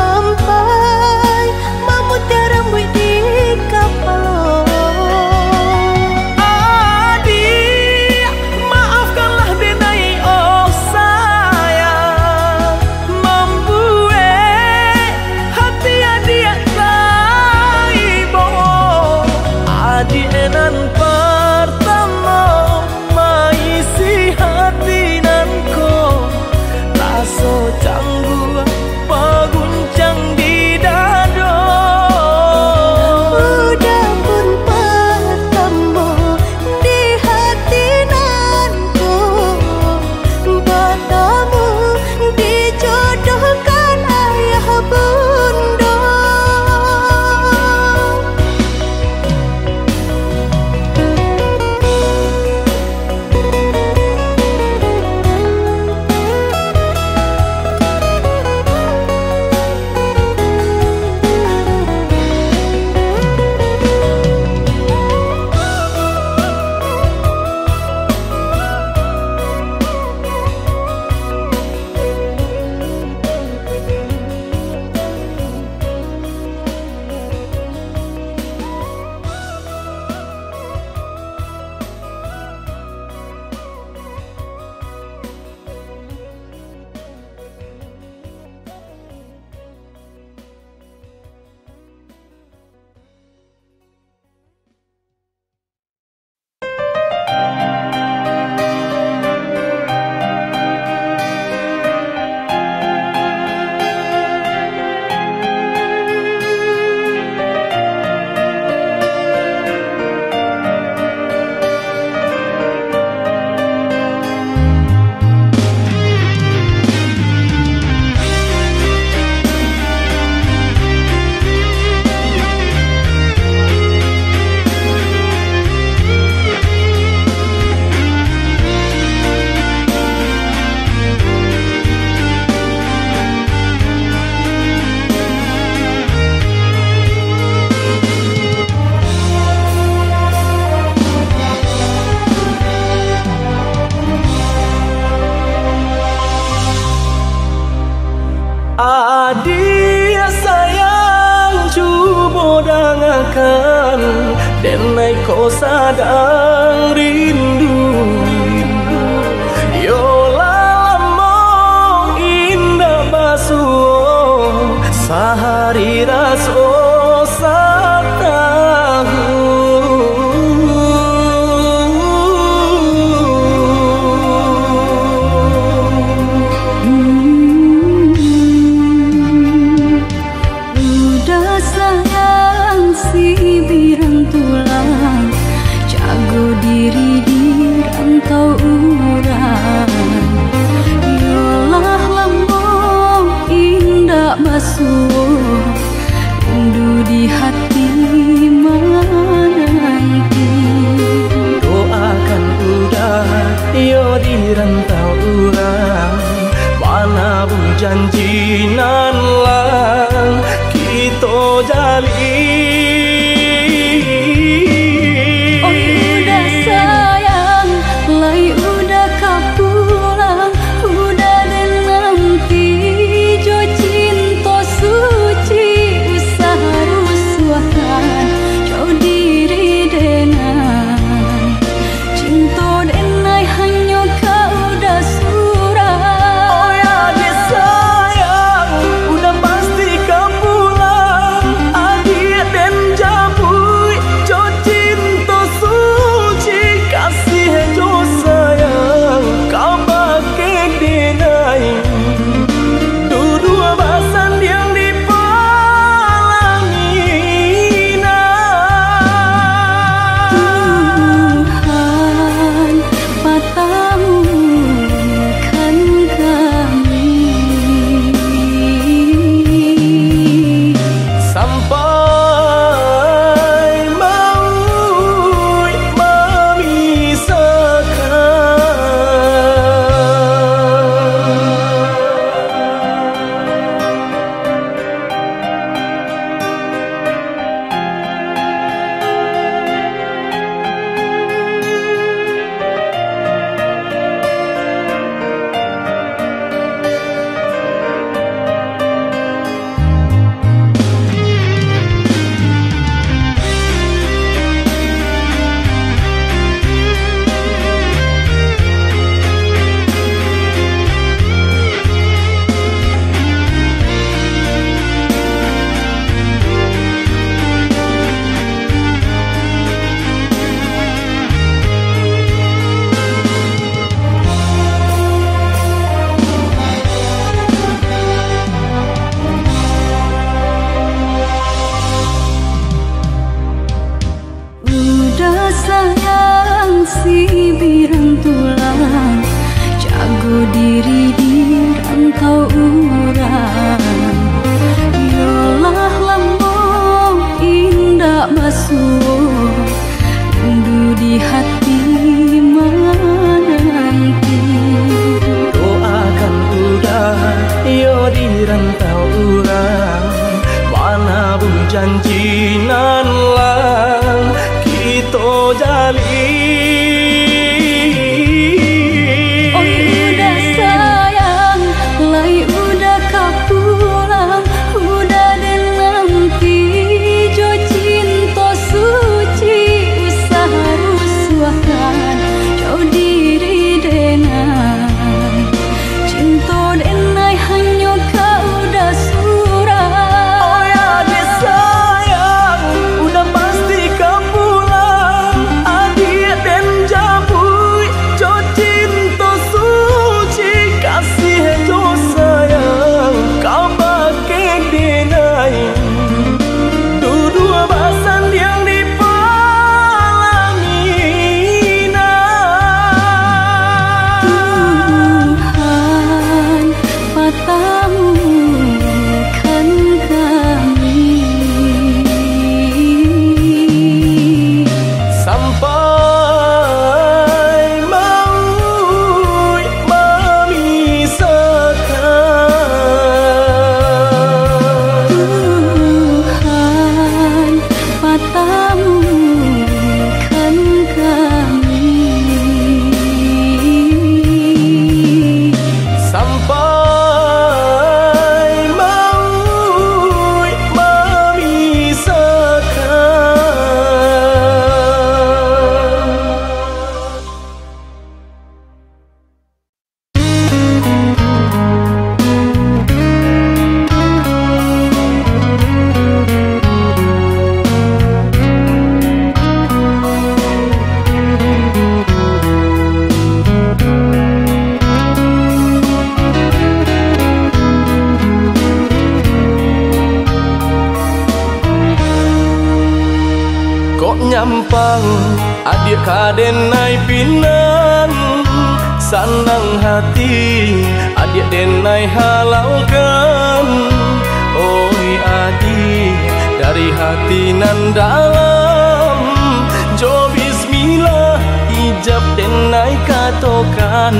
Adia sayang cuba dangakan denai ko sadang rindu yola lamo indah basuh sehari raso satahu diri di rantau urang yolah lambung indah basuh rindu di hati menanti doakan udah yo di rantau urang mana bu janji nan lang kita jalin. sayang si birang tulang jago diri di rantau urang yolah lambung indah basuh rindu di hati menanti doakan udah yo di rantau urang mana bu janji nan lang kita jalin. Oh udah sayang lai udah kau pulang udah dan nanti jo cinta suci usaha rusuhkan jauh diri denai cinta denai hanya kau udah surah. Oh ya dia sayang udah pasti kau pulang adik dan nyampang adik kadenai pinan sanang hati adik denai halaukan. Oi adik dari hati nan dalam jo bismillah ijab denai katokan.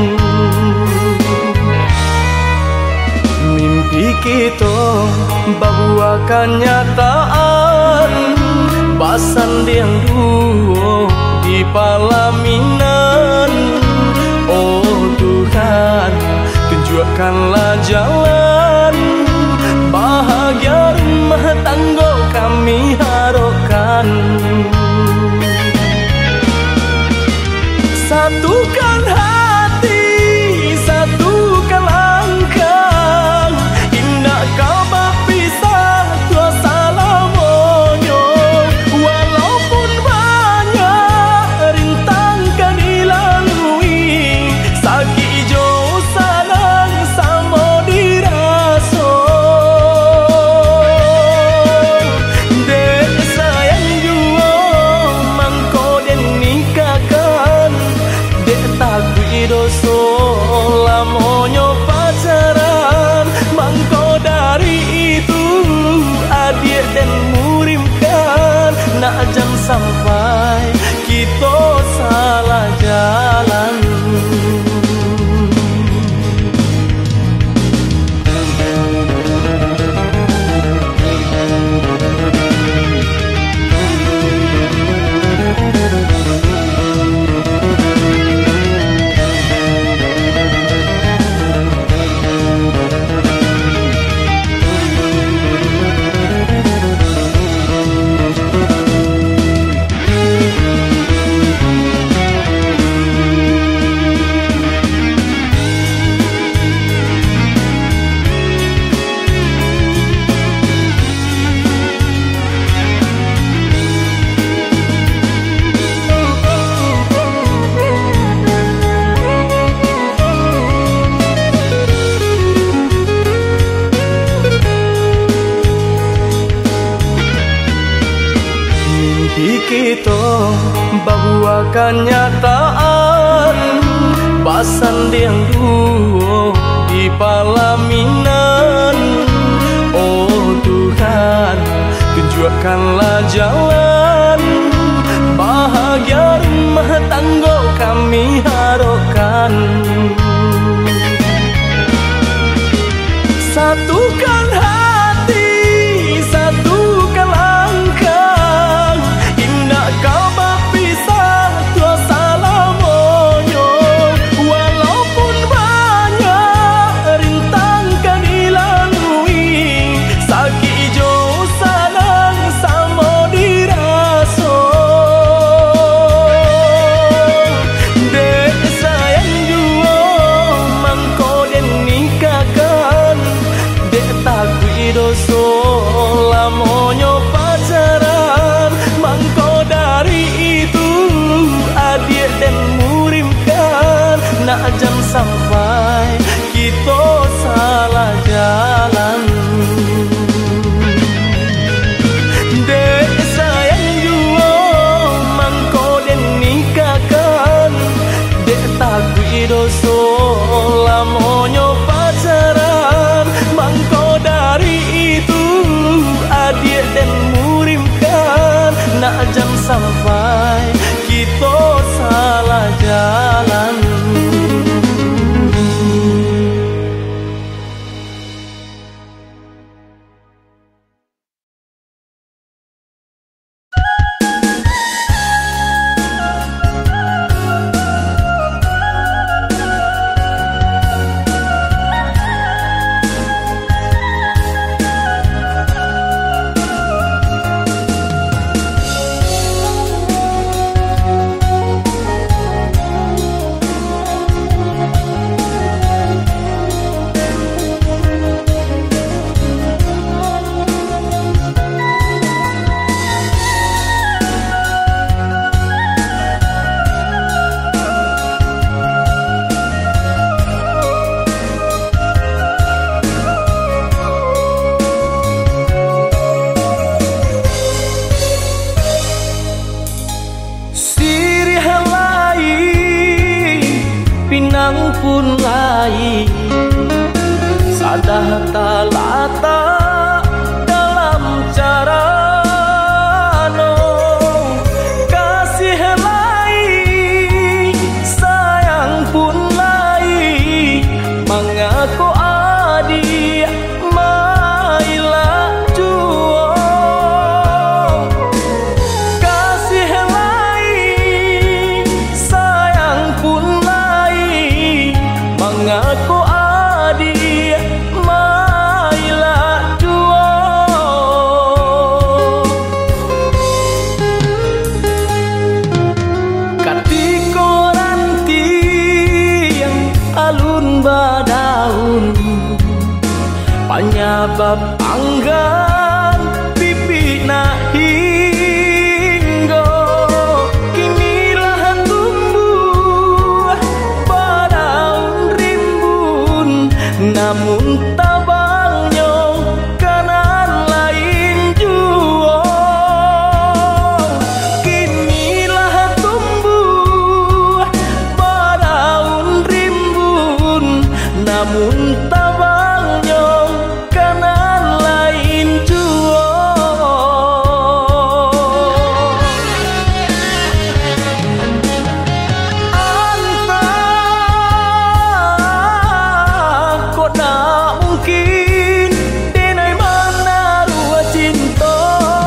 Mimpi kita bahwa kenyataan basan yang duo di palaminan. Oh Tuhan tunjukkanlah jalan bahagia rumah tangga kami harapkan. Satukan hati, satukan langkah, indah kau berpisah tua salamonyo. Walaupun banyak rintang kan dilalui, sakit jauh sanang sama diraso. Dek sayang jua mangko den nikahkan, dek takui doso lamonyo pacaran. Mangko dari itu adik dan murimkan, nak jam sampai kita salah jalan. Kita bahwa kenyataan basan yang duo di palaminan. Oh Tuhan tunjukkanlah jalan bahagia rumah tangga kami harapkan. Satukan hati, satukan langkah, indah kau berpisah tua salamonyo. Walaupun banyak rintang kan dilalui, sakit jauh sanang sama diraso. Dek sayang jua mangko den nikahkan, dek takui doso lamonyo pacaran. Mangko dari itu adik dan murimkan, nak jam sampai kita salah jalan. Dek sayang jua mangko den nikahkan, dek takui doso lamonyo pacaran. Mangko dari itu adik alata dalam cara no kasih lai sayang pun lai mengaku adi maila juo kasih lai sayang pun lai mengaku adi maila juo katiko ranti yang alun badaun penyebab anggan pipi na hinggo kinilah tumbuh badaun rimbun namun tabangnya kanan lain juo kinilah tumbuh badaun rimbun namun tabangnya kanan lain juo antah kok tak mungkin denai mana rua cinta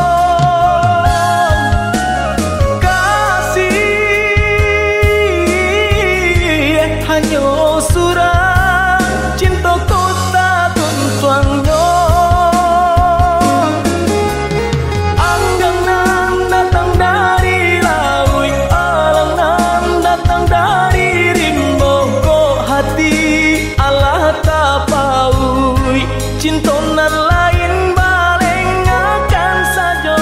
kasih hanya surah cinta kota tuntuangnya anggang nan datang dari laut alang nan datang dari rimbo kok hati Allah tapaui cinta nan lain baleng akan saja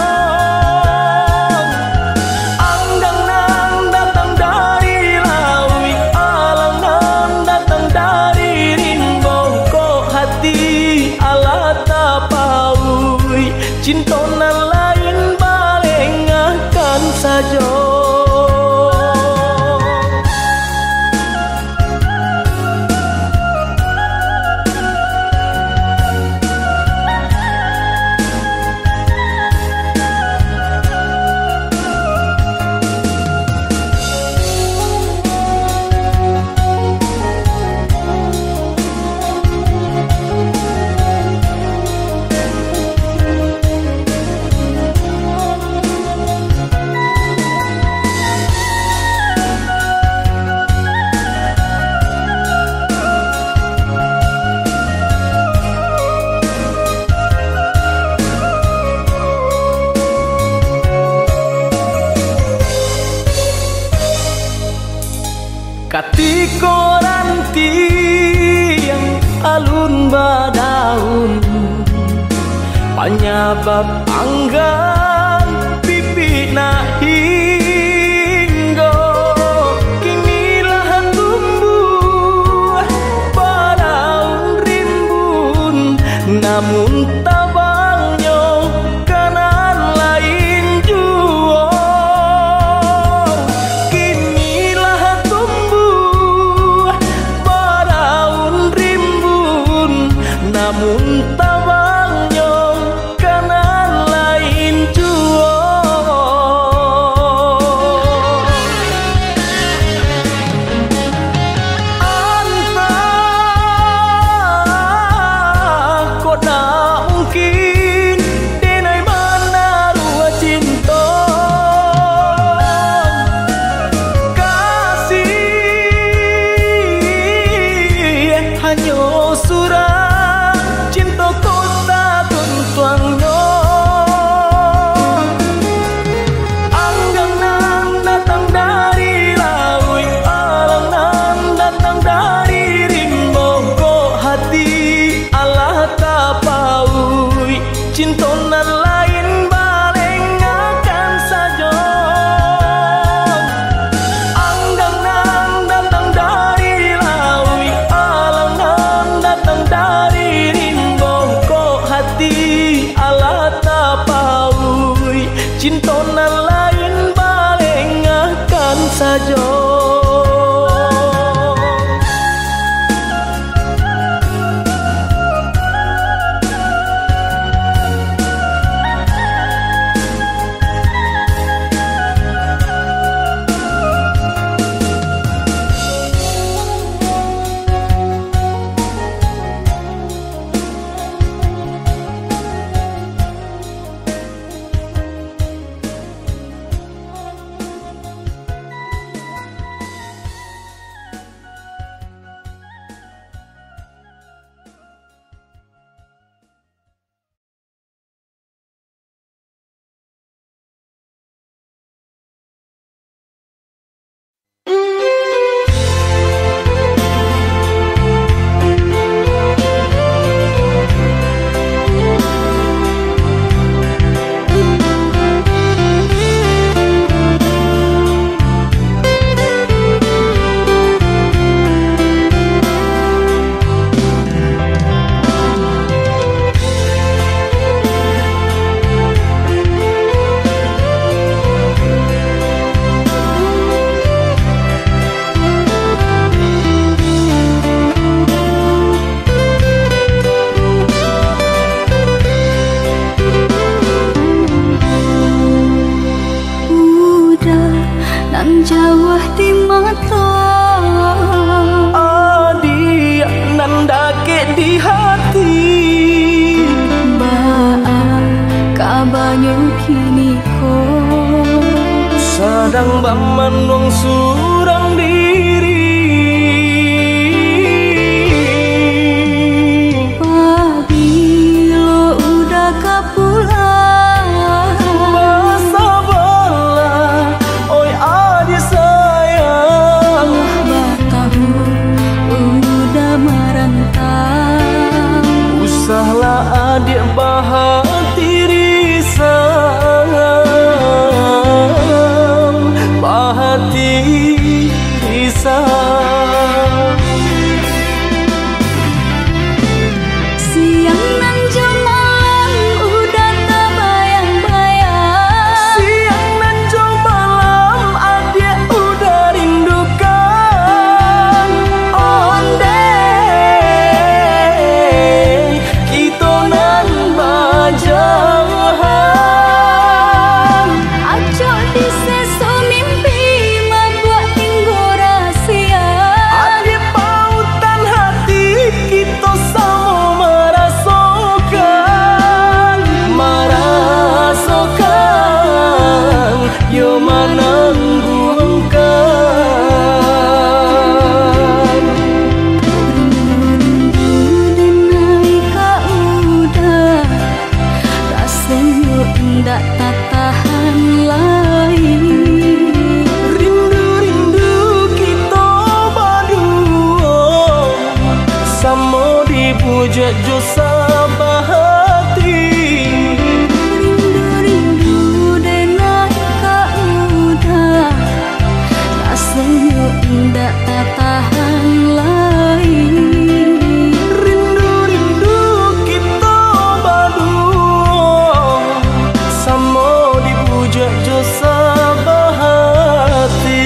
anggang nan datang dari laut alang nan datang dari rimbo kok hati Allah tapaui cinta nan lain baleng akan saja katiko ranti yang alun badaun penyebab anggan pipi na hinggo kinilah tumbuh badaun rimbun namun tabangnya kanan lain juo kinilah tumbuh badaun rimbun namun tabangnya kanan lain juo antah kok tak mungkin denai mana rua cinta kasih hanya surah cinta kota tuntuangnya anggang nan datang dari laut alang nan datang dari rimbo kok hati Allah tapaui cinta nan lain baleng akan saja anggang nan datang dari laut alang nan datang dari rimbo kok hati Allah tapaui cinta nan lain baleng akan saja Kadang bamanung surang diri Pabilo udah kapulang Masa bala oi adik sayang Batahu udah merantau Usahlah adik bahati risang Bahati risang Siang nan jam malam udah terbayang-bayang Siang dan jam malam adik udah rindukan Ondeh kita nan bajahan Acok di seso mimpi membuat tinggal rahasia Adik pautan hati kita sama merasakan Merasakan yo menangguhkan Rindu denai kau udah rasanya ndak tak tahan lain Rindu-rindu kita berdua Sama dipuja jo sabahati Rindu-rindu denai kau udah rasanya ndak tak tahan lain Rindu-rindu kita berdua Sama dipuja jo sabahati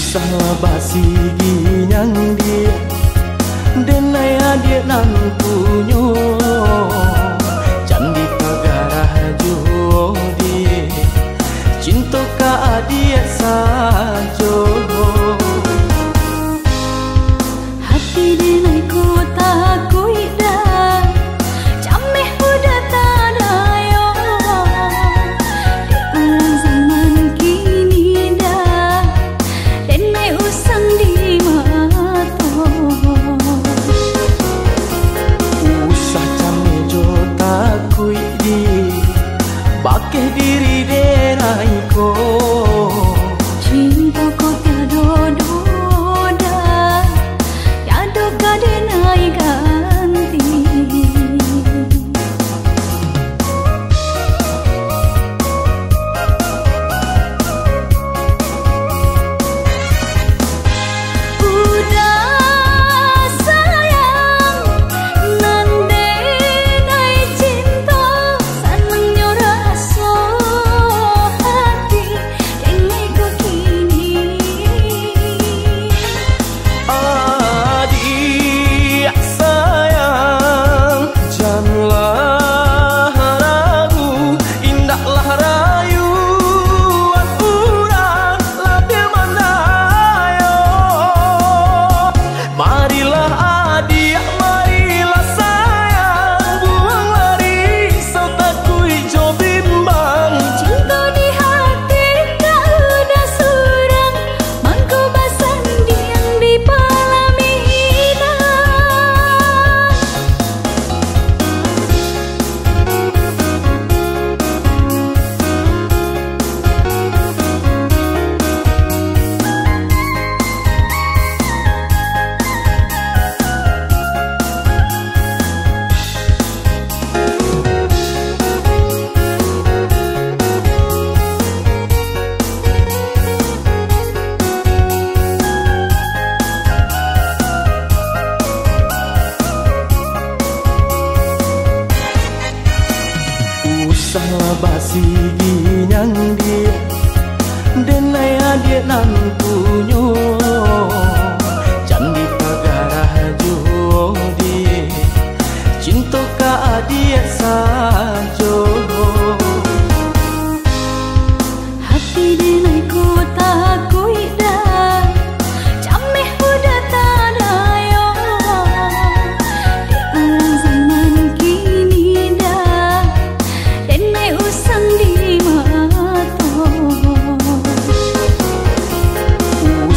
Usahlah basi ginyang dia denaya dia nan punyo candi pagarah jo dia cinta ka dia sajo hati denai ku takui dah cameh udah tadayo di ulang zaman kini dah denai usang di mato usah cameh jo takui di bakeh diri denai ko cinta ko tiado doda tiado kadenai ganti udah sayang nande nai cinta seneng nyoraso hati dengai ko kini adik sayang janganlah ragu indahlah rayuan urang labir manayo marilah adik marilah sayang buang lari sautakui jo bimbang cinta di hati tak udah surang mangko basan diang di palamina usahlah basi ginyang dia denaya dia nan punyo candi pagarah jo dia cinta ka dia sajo hati denai ku takui dah cameh udah tadayo di ulang zaman kini dah denai usang di mato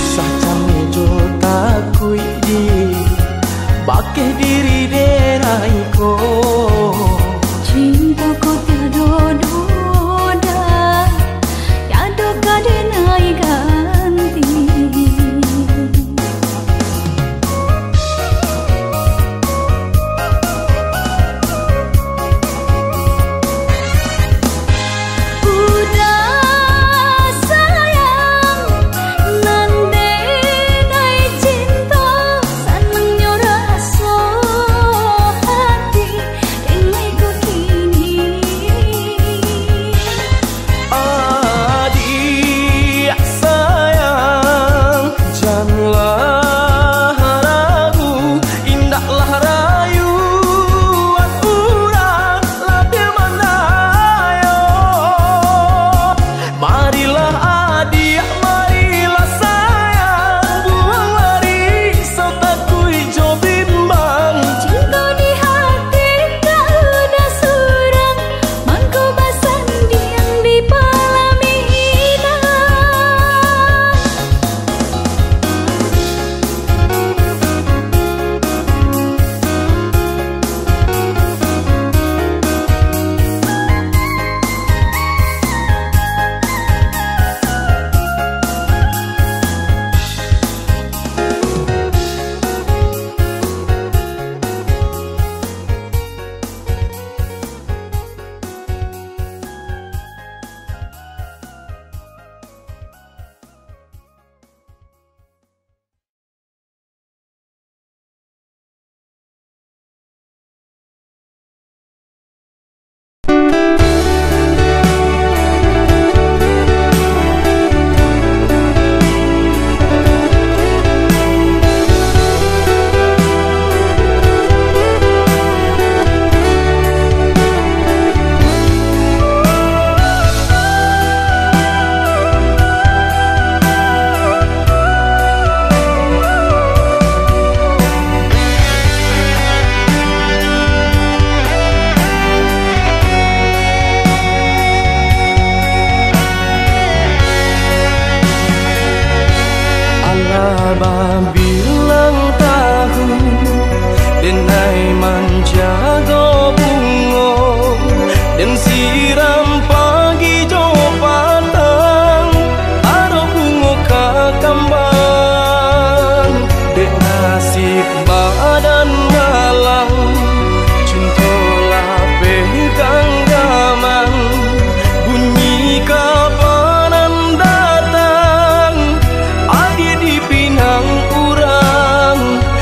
Abah bilang tahu denai menjaga bungo dan siram pagi jo patang aro bungo kakambang dek nasib badan malang cintolah pegang gaman bunyi kapanan datang adik dipinang urang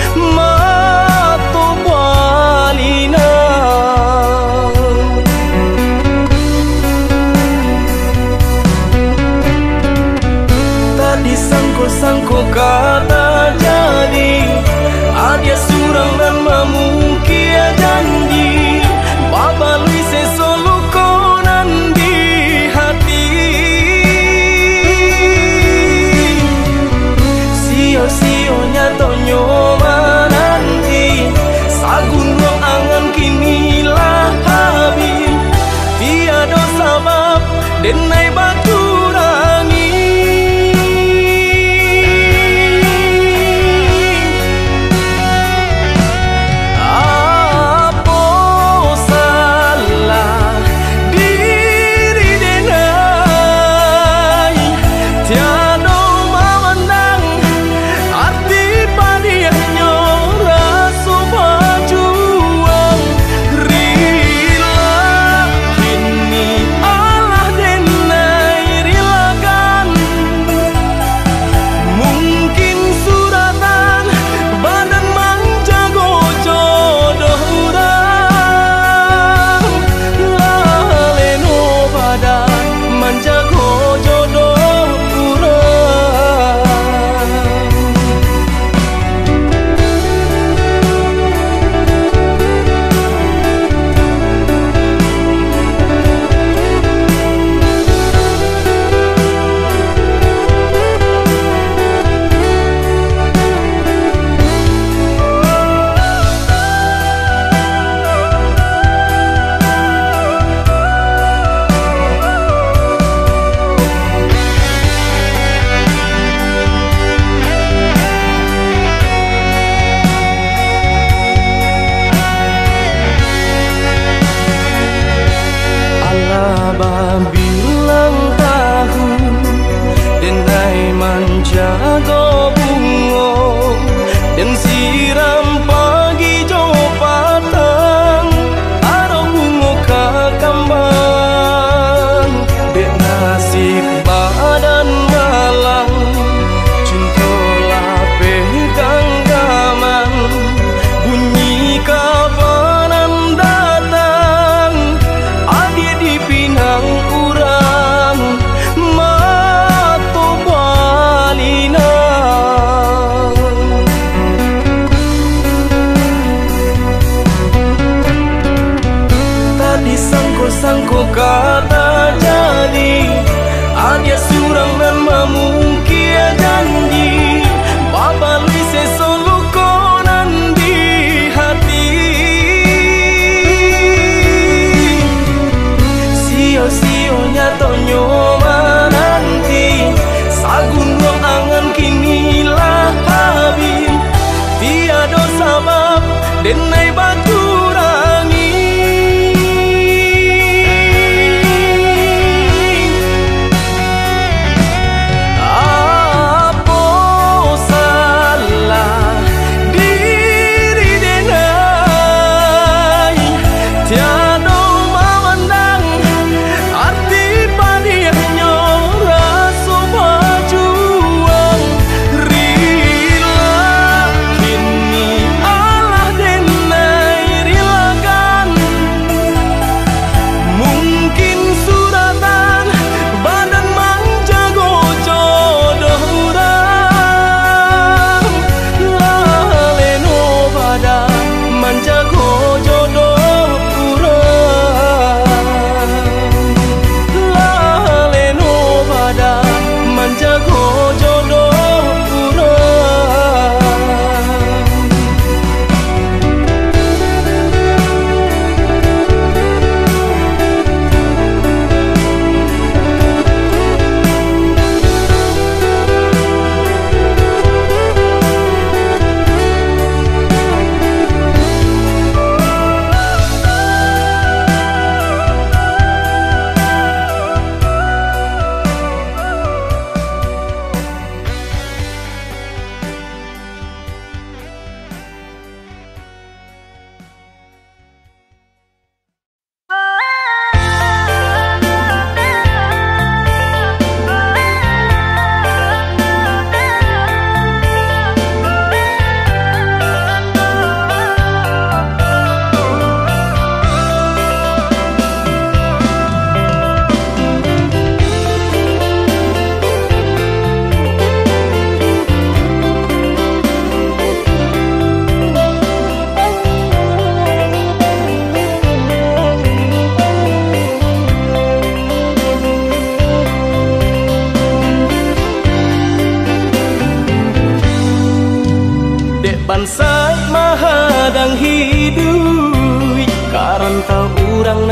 mato balina tadi sangko-sangko kata jadi adia surang dan mamukia janji babalui sesolu konan di hati sio-sionya tonyo mananti sagun ruang angan kini lah habis tiada sabab denai batu rangi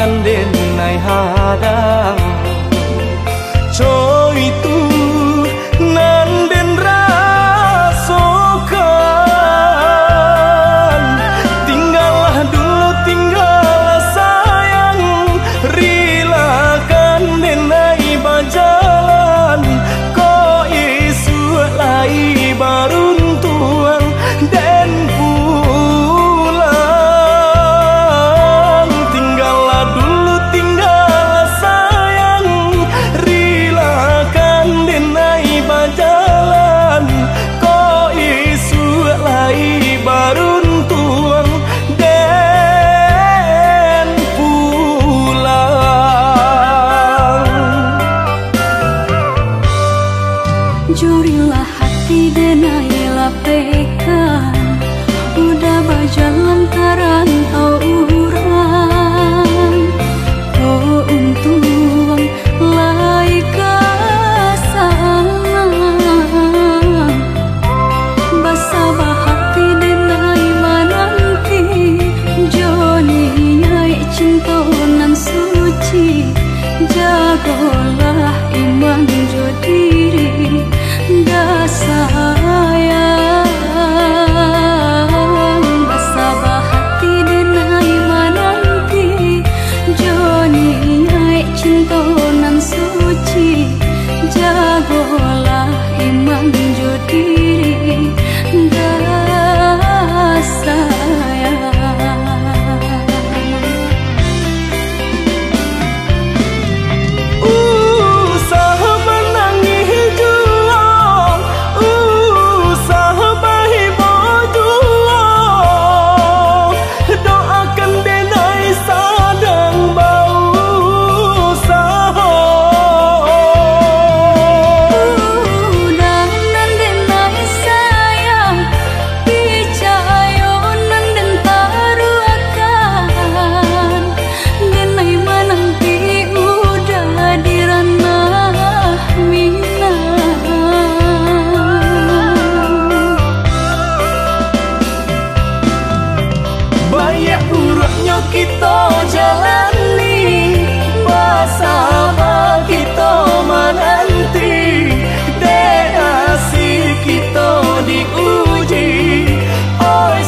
denai hadang coy tu nan den rasokan tinggallah dulu tinggallah sayang rilakan denai bajalan ko isu lai baruntuang den pulang tinggallah dulu tinggallah sayang rilakan denai bajalan ko isu lai baruntuang den pulang. Jurilah hati denai lapekan udah bajalan karantau urang oh untung lai kasang basabah hati denai mananti joni nyai cintonan suci jagolah iman jo diri dah sayang basabah hati denai mananti joni nyai cintonan suci jagolah iman jo diri dah sayang. Kita jalani bersama kita menanti destinasi kita diuji oi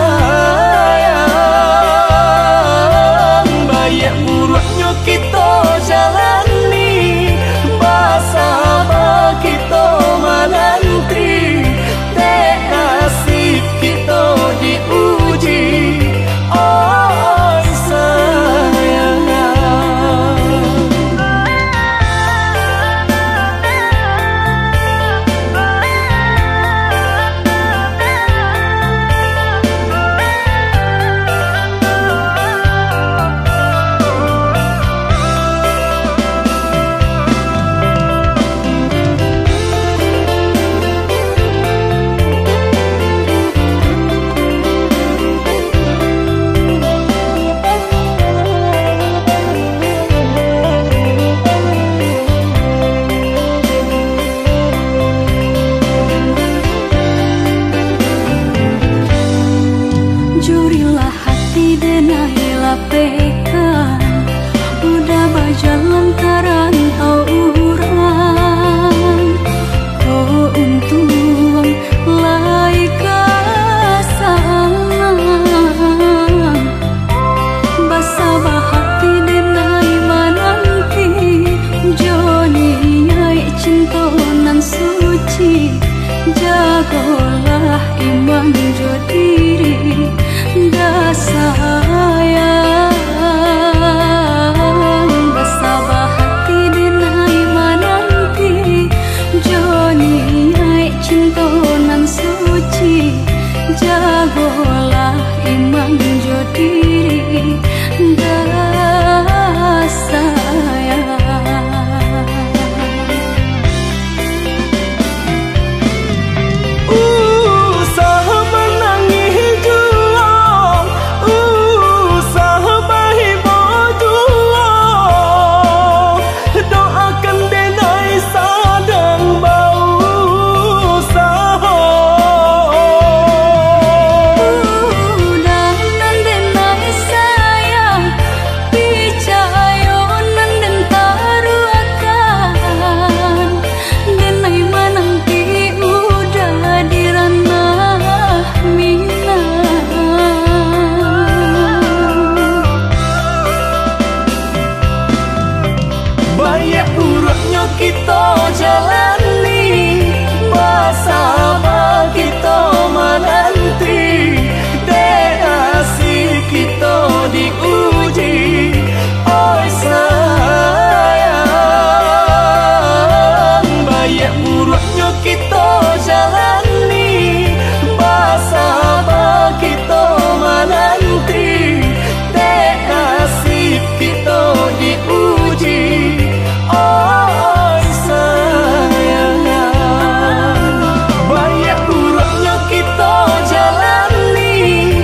sayang banyak buruknya kita jalani bersama kita menanti destinasi kita diuji oi sayang. Jurilah hati denai lapekan udah bajalan karantau urang oh untung lai kasang basabah hati denai mananti joni nyai cintonan suci jagolah iman jo diri dah sayang basabah hati denai mananti joni nyai cintonan suci jagolah iman jo diri dah sayang. Usah menangis jalani, bersama kita menanti, dek asih kita diuji. Oi sayang, baik buruknya kita jalani, bersama kita menanti, dek asih kita diuji. Oi sayang, baik buruknya kita jalani,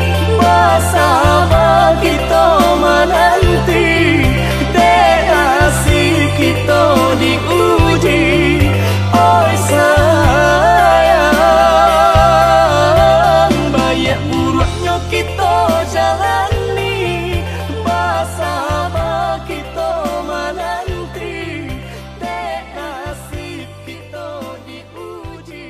bersama kita menanti, dek asih kita diuji. Oi sayang, baik buruknya kita jalani, bersama kita menanti, dek asih kita diuji.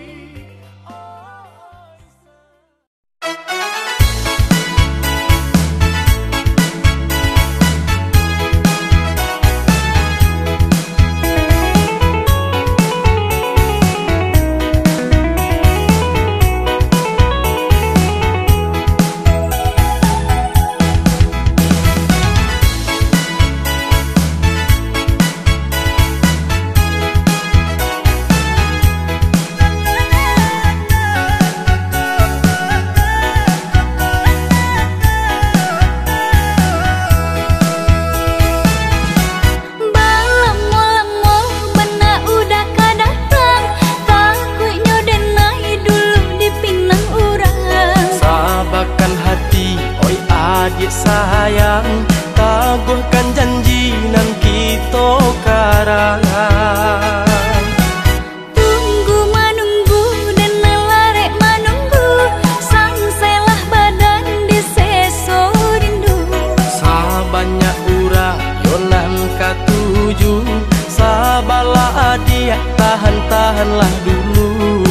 Adik sayang, taguhkan janji nan kita karangan. Tunggu menunggu dan larek menunggu, sang selah badan di seso rindu. Sabanyak ura yonan katuju, sabalah adik tahan-tahanlah dulu.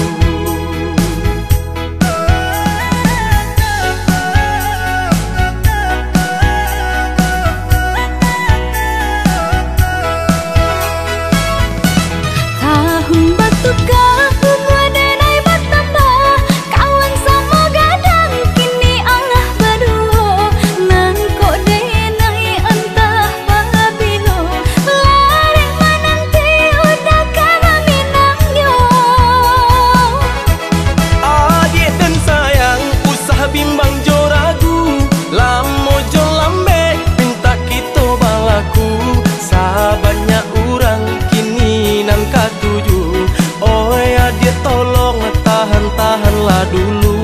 Tahanlah dulu.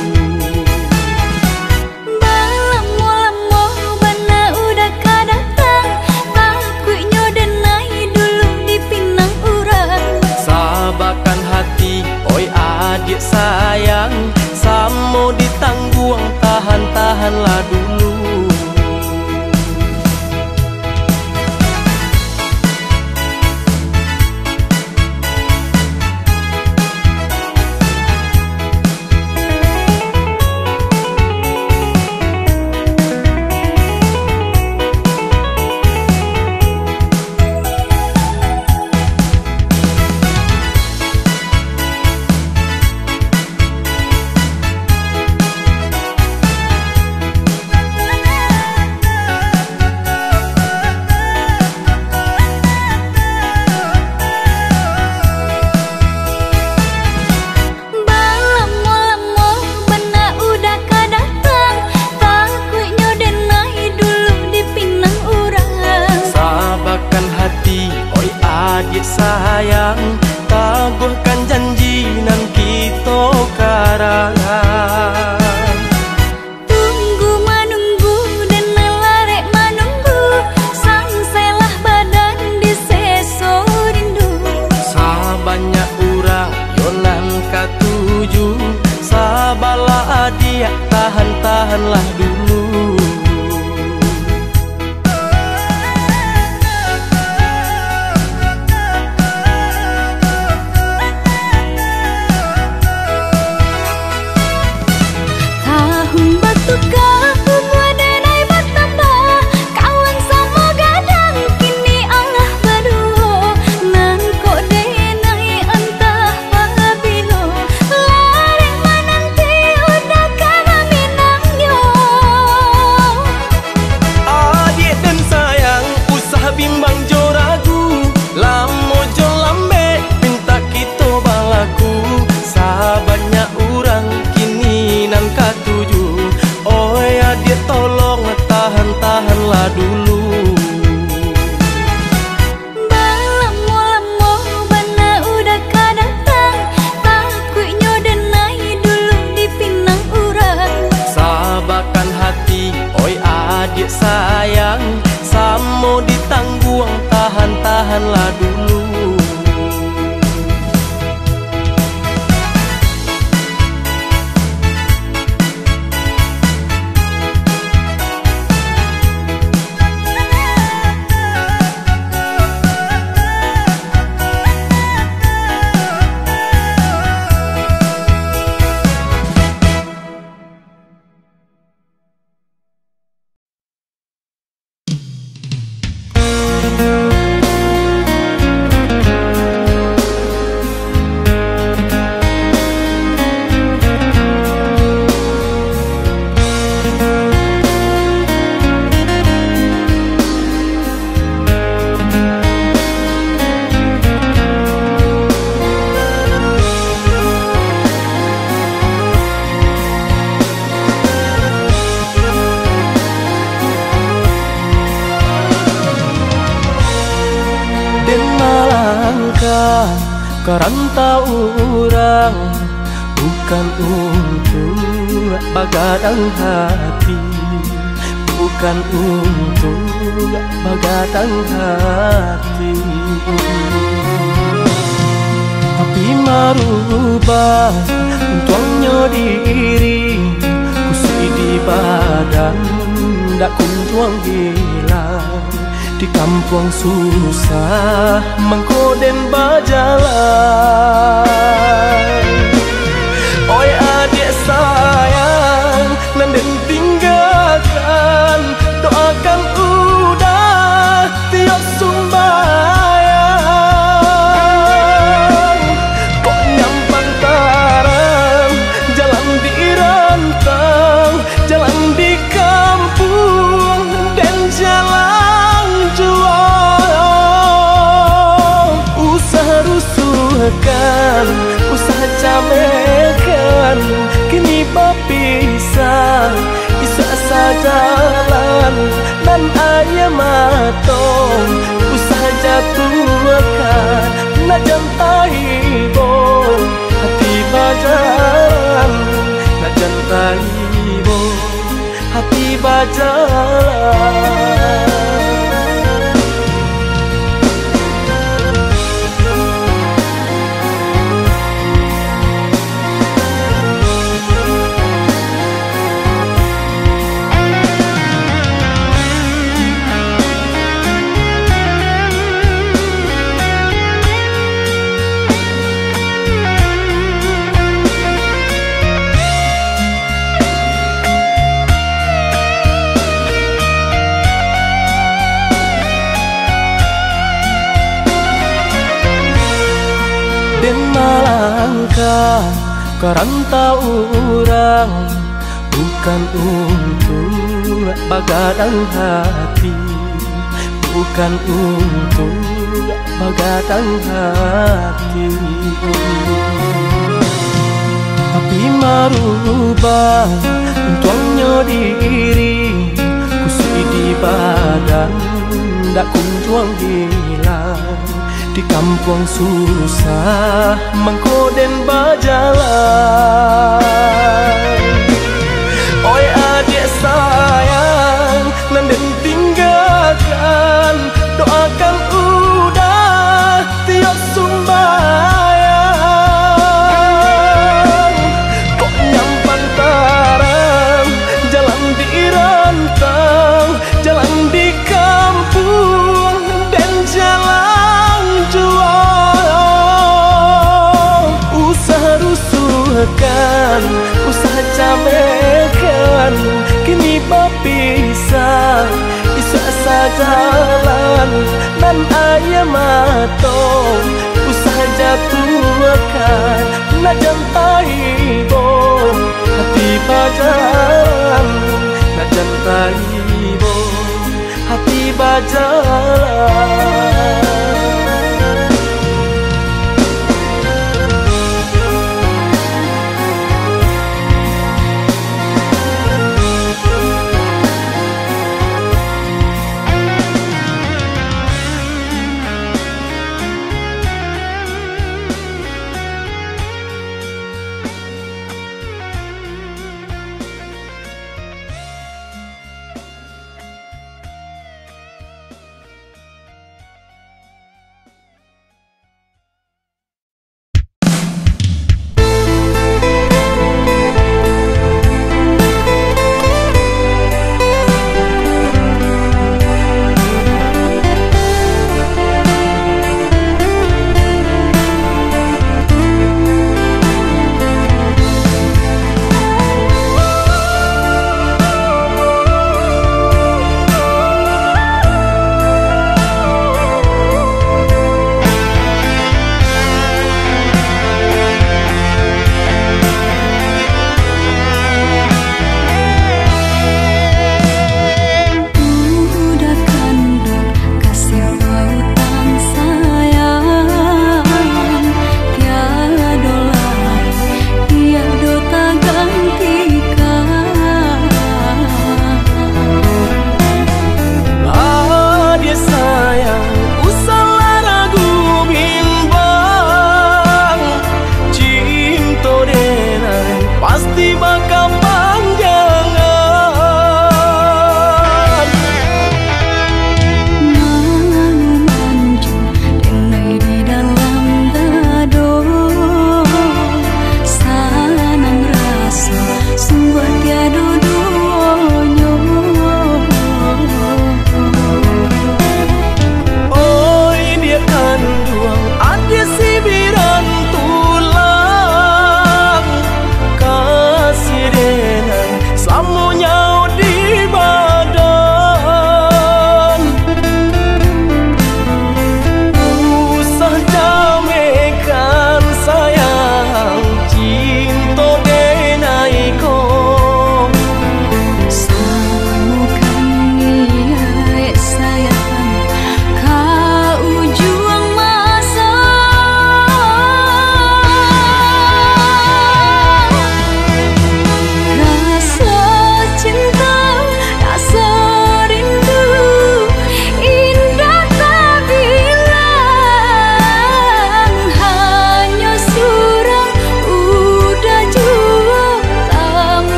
Balamo-lamo bana udah kadatang, takutnya denai dulu di pinang urang. Sabarkan hati, oi adik sayang, samo ditangguang, tahan-tahanlah dulu. Adik sayang, taguhkan janji nan kita karangan. Tunggu menunggu dan larek menunggu, sang selah badan di seso rindu. Sabanyak ura yonan katuju, sabalah adik tahan-tahanlah dulu. Kawan sama gadang kini Allah berdua, nan kok deh berubah karena orang, bukan untuk begadang hati, bukan untuk begadang hati, tapi merubah untuknya diri, kusui di badan dak kuntuang hilang. Di kampung susah mengkoden berjalan. Oi adik sayang, nanden tinggalkan, doakan udah tiap sumbayang. Kok nyampang tarang, jalan di rantang, jalan di kampung dan jalan usah camekan, kini berpisah, isa sajalan dan ayam matong, usah jatuhkan, nak jantai bo, hati bajalan, nak jantai bo, hati bajalan. Den malangka karanta orang, bukan untuk begadang hati, bukan untuk begadang hati, tapi merubah untuknya diri, kusui di badan dak kuntuang hilang. Di kampung susah mengkoden berjalan. Oi adik sayang, nanden tinggalkan, doakan udah tiap sumbayang. Kok nyampang tarang, jalan di rantang, jalan di kampung dan jalan usah camekan, kini berpisah, isa sajalan dan ayam matong, usah jatuhkan, nak jantai bo, hati bajalan, nak jantai bo, hati bajalan.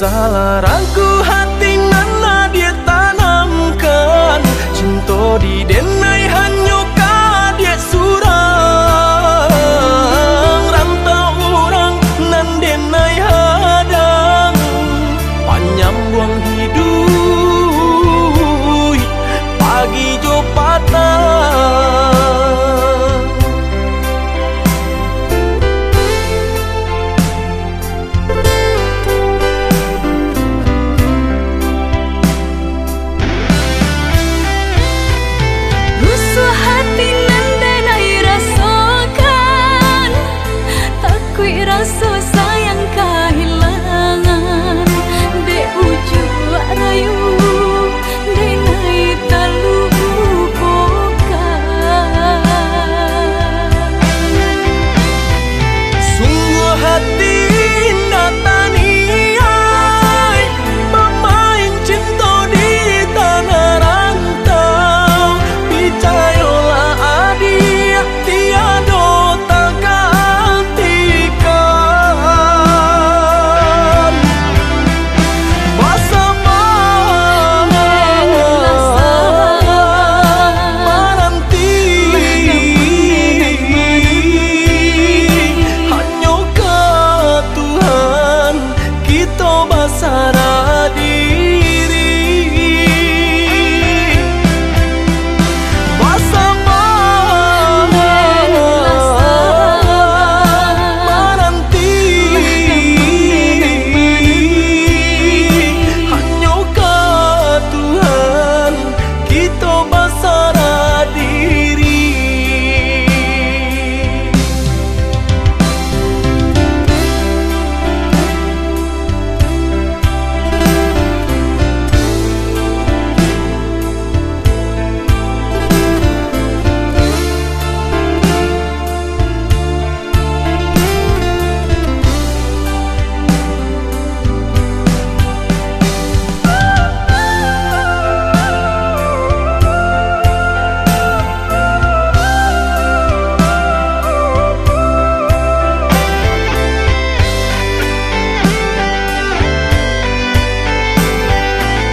Usah larangku hati nana dia tanamkan, cinta di denai hanya dia surang, rantau orang nan denai hadang, panjang buang hidup pagi jo patah. Rasa sayang kehilangan de ujung rayu de nai talu bukan. Sungguh hati nataniai pemain cinta di tanah rantau, percayalah adik tiada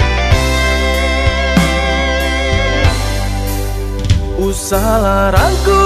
usah larangku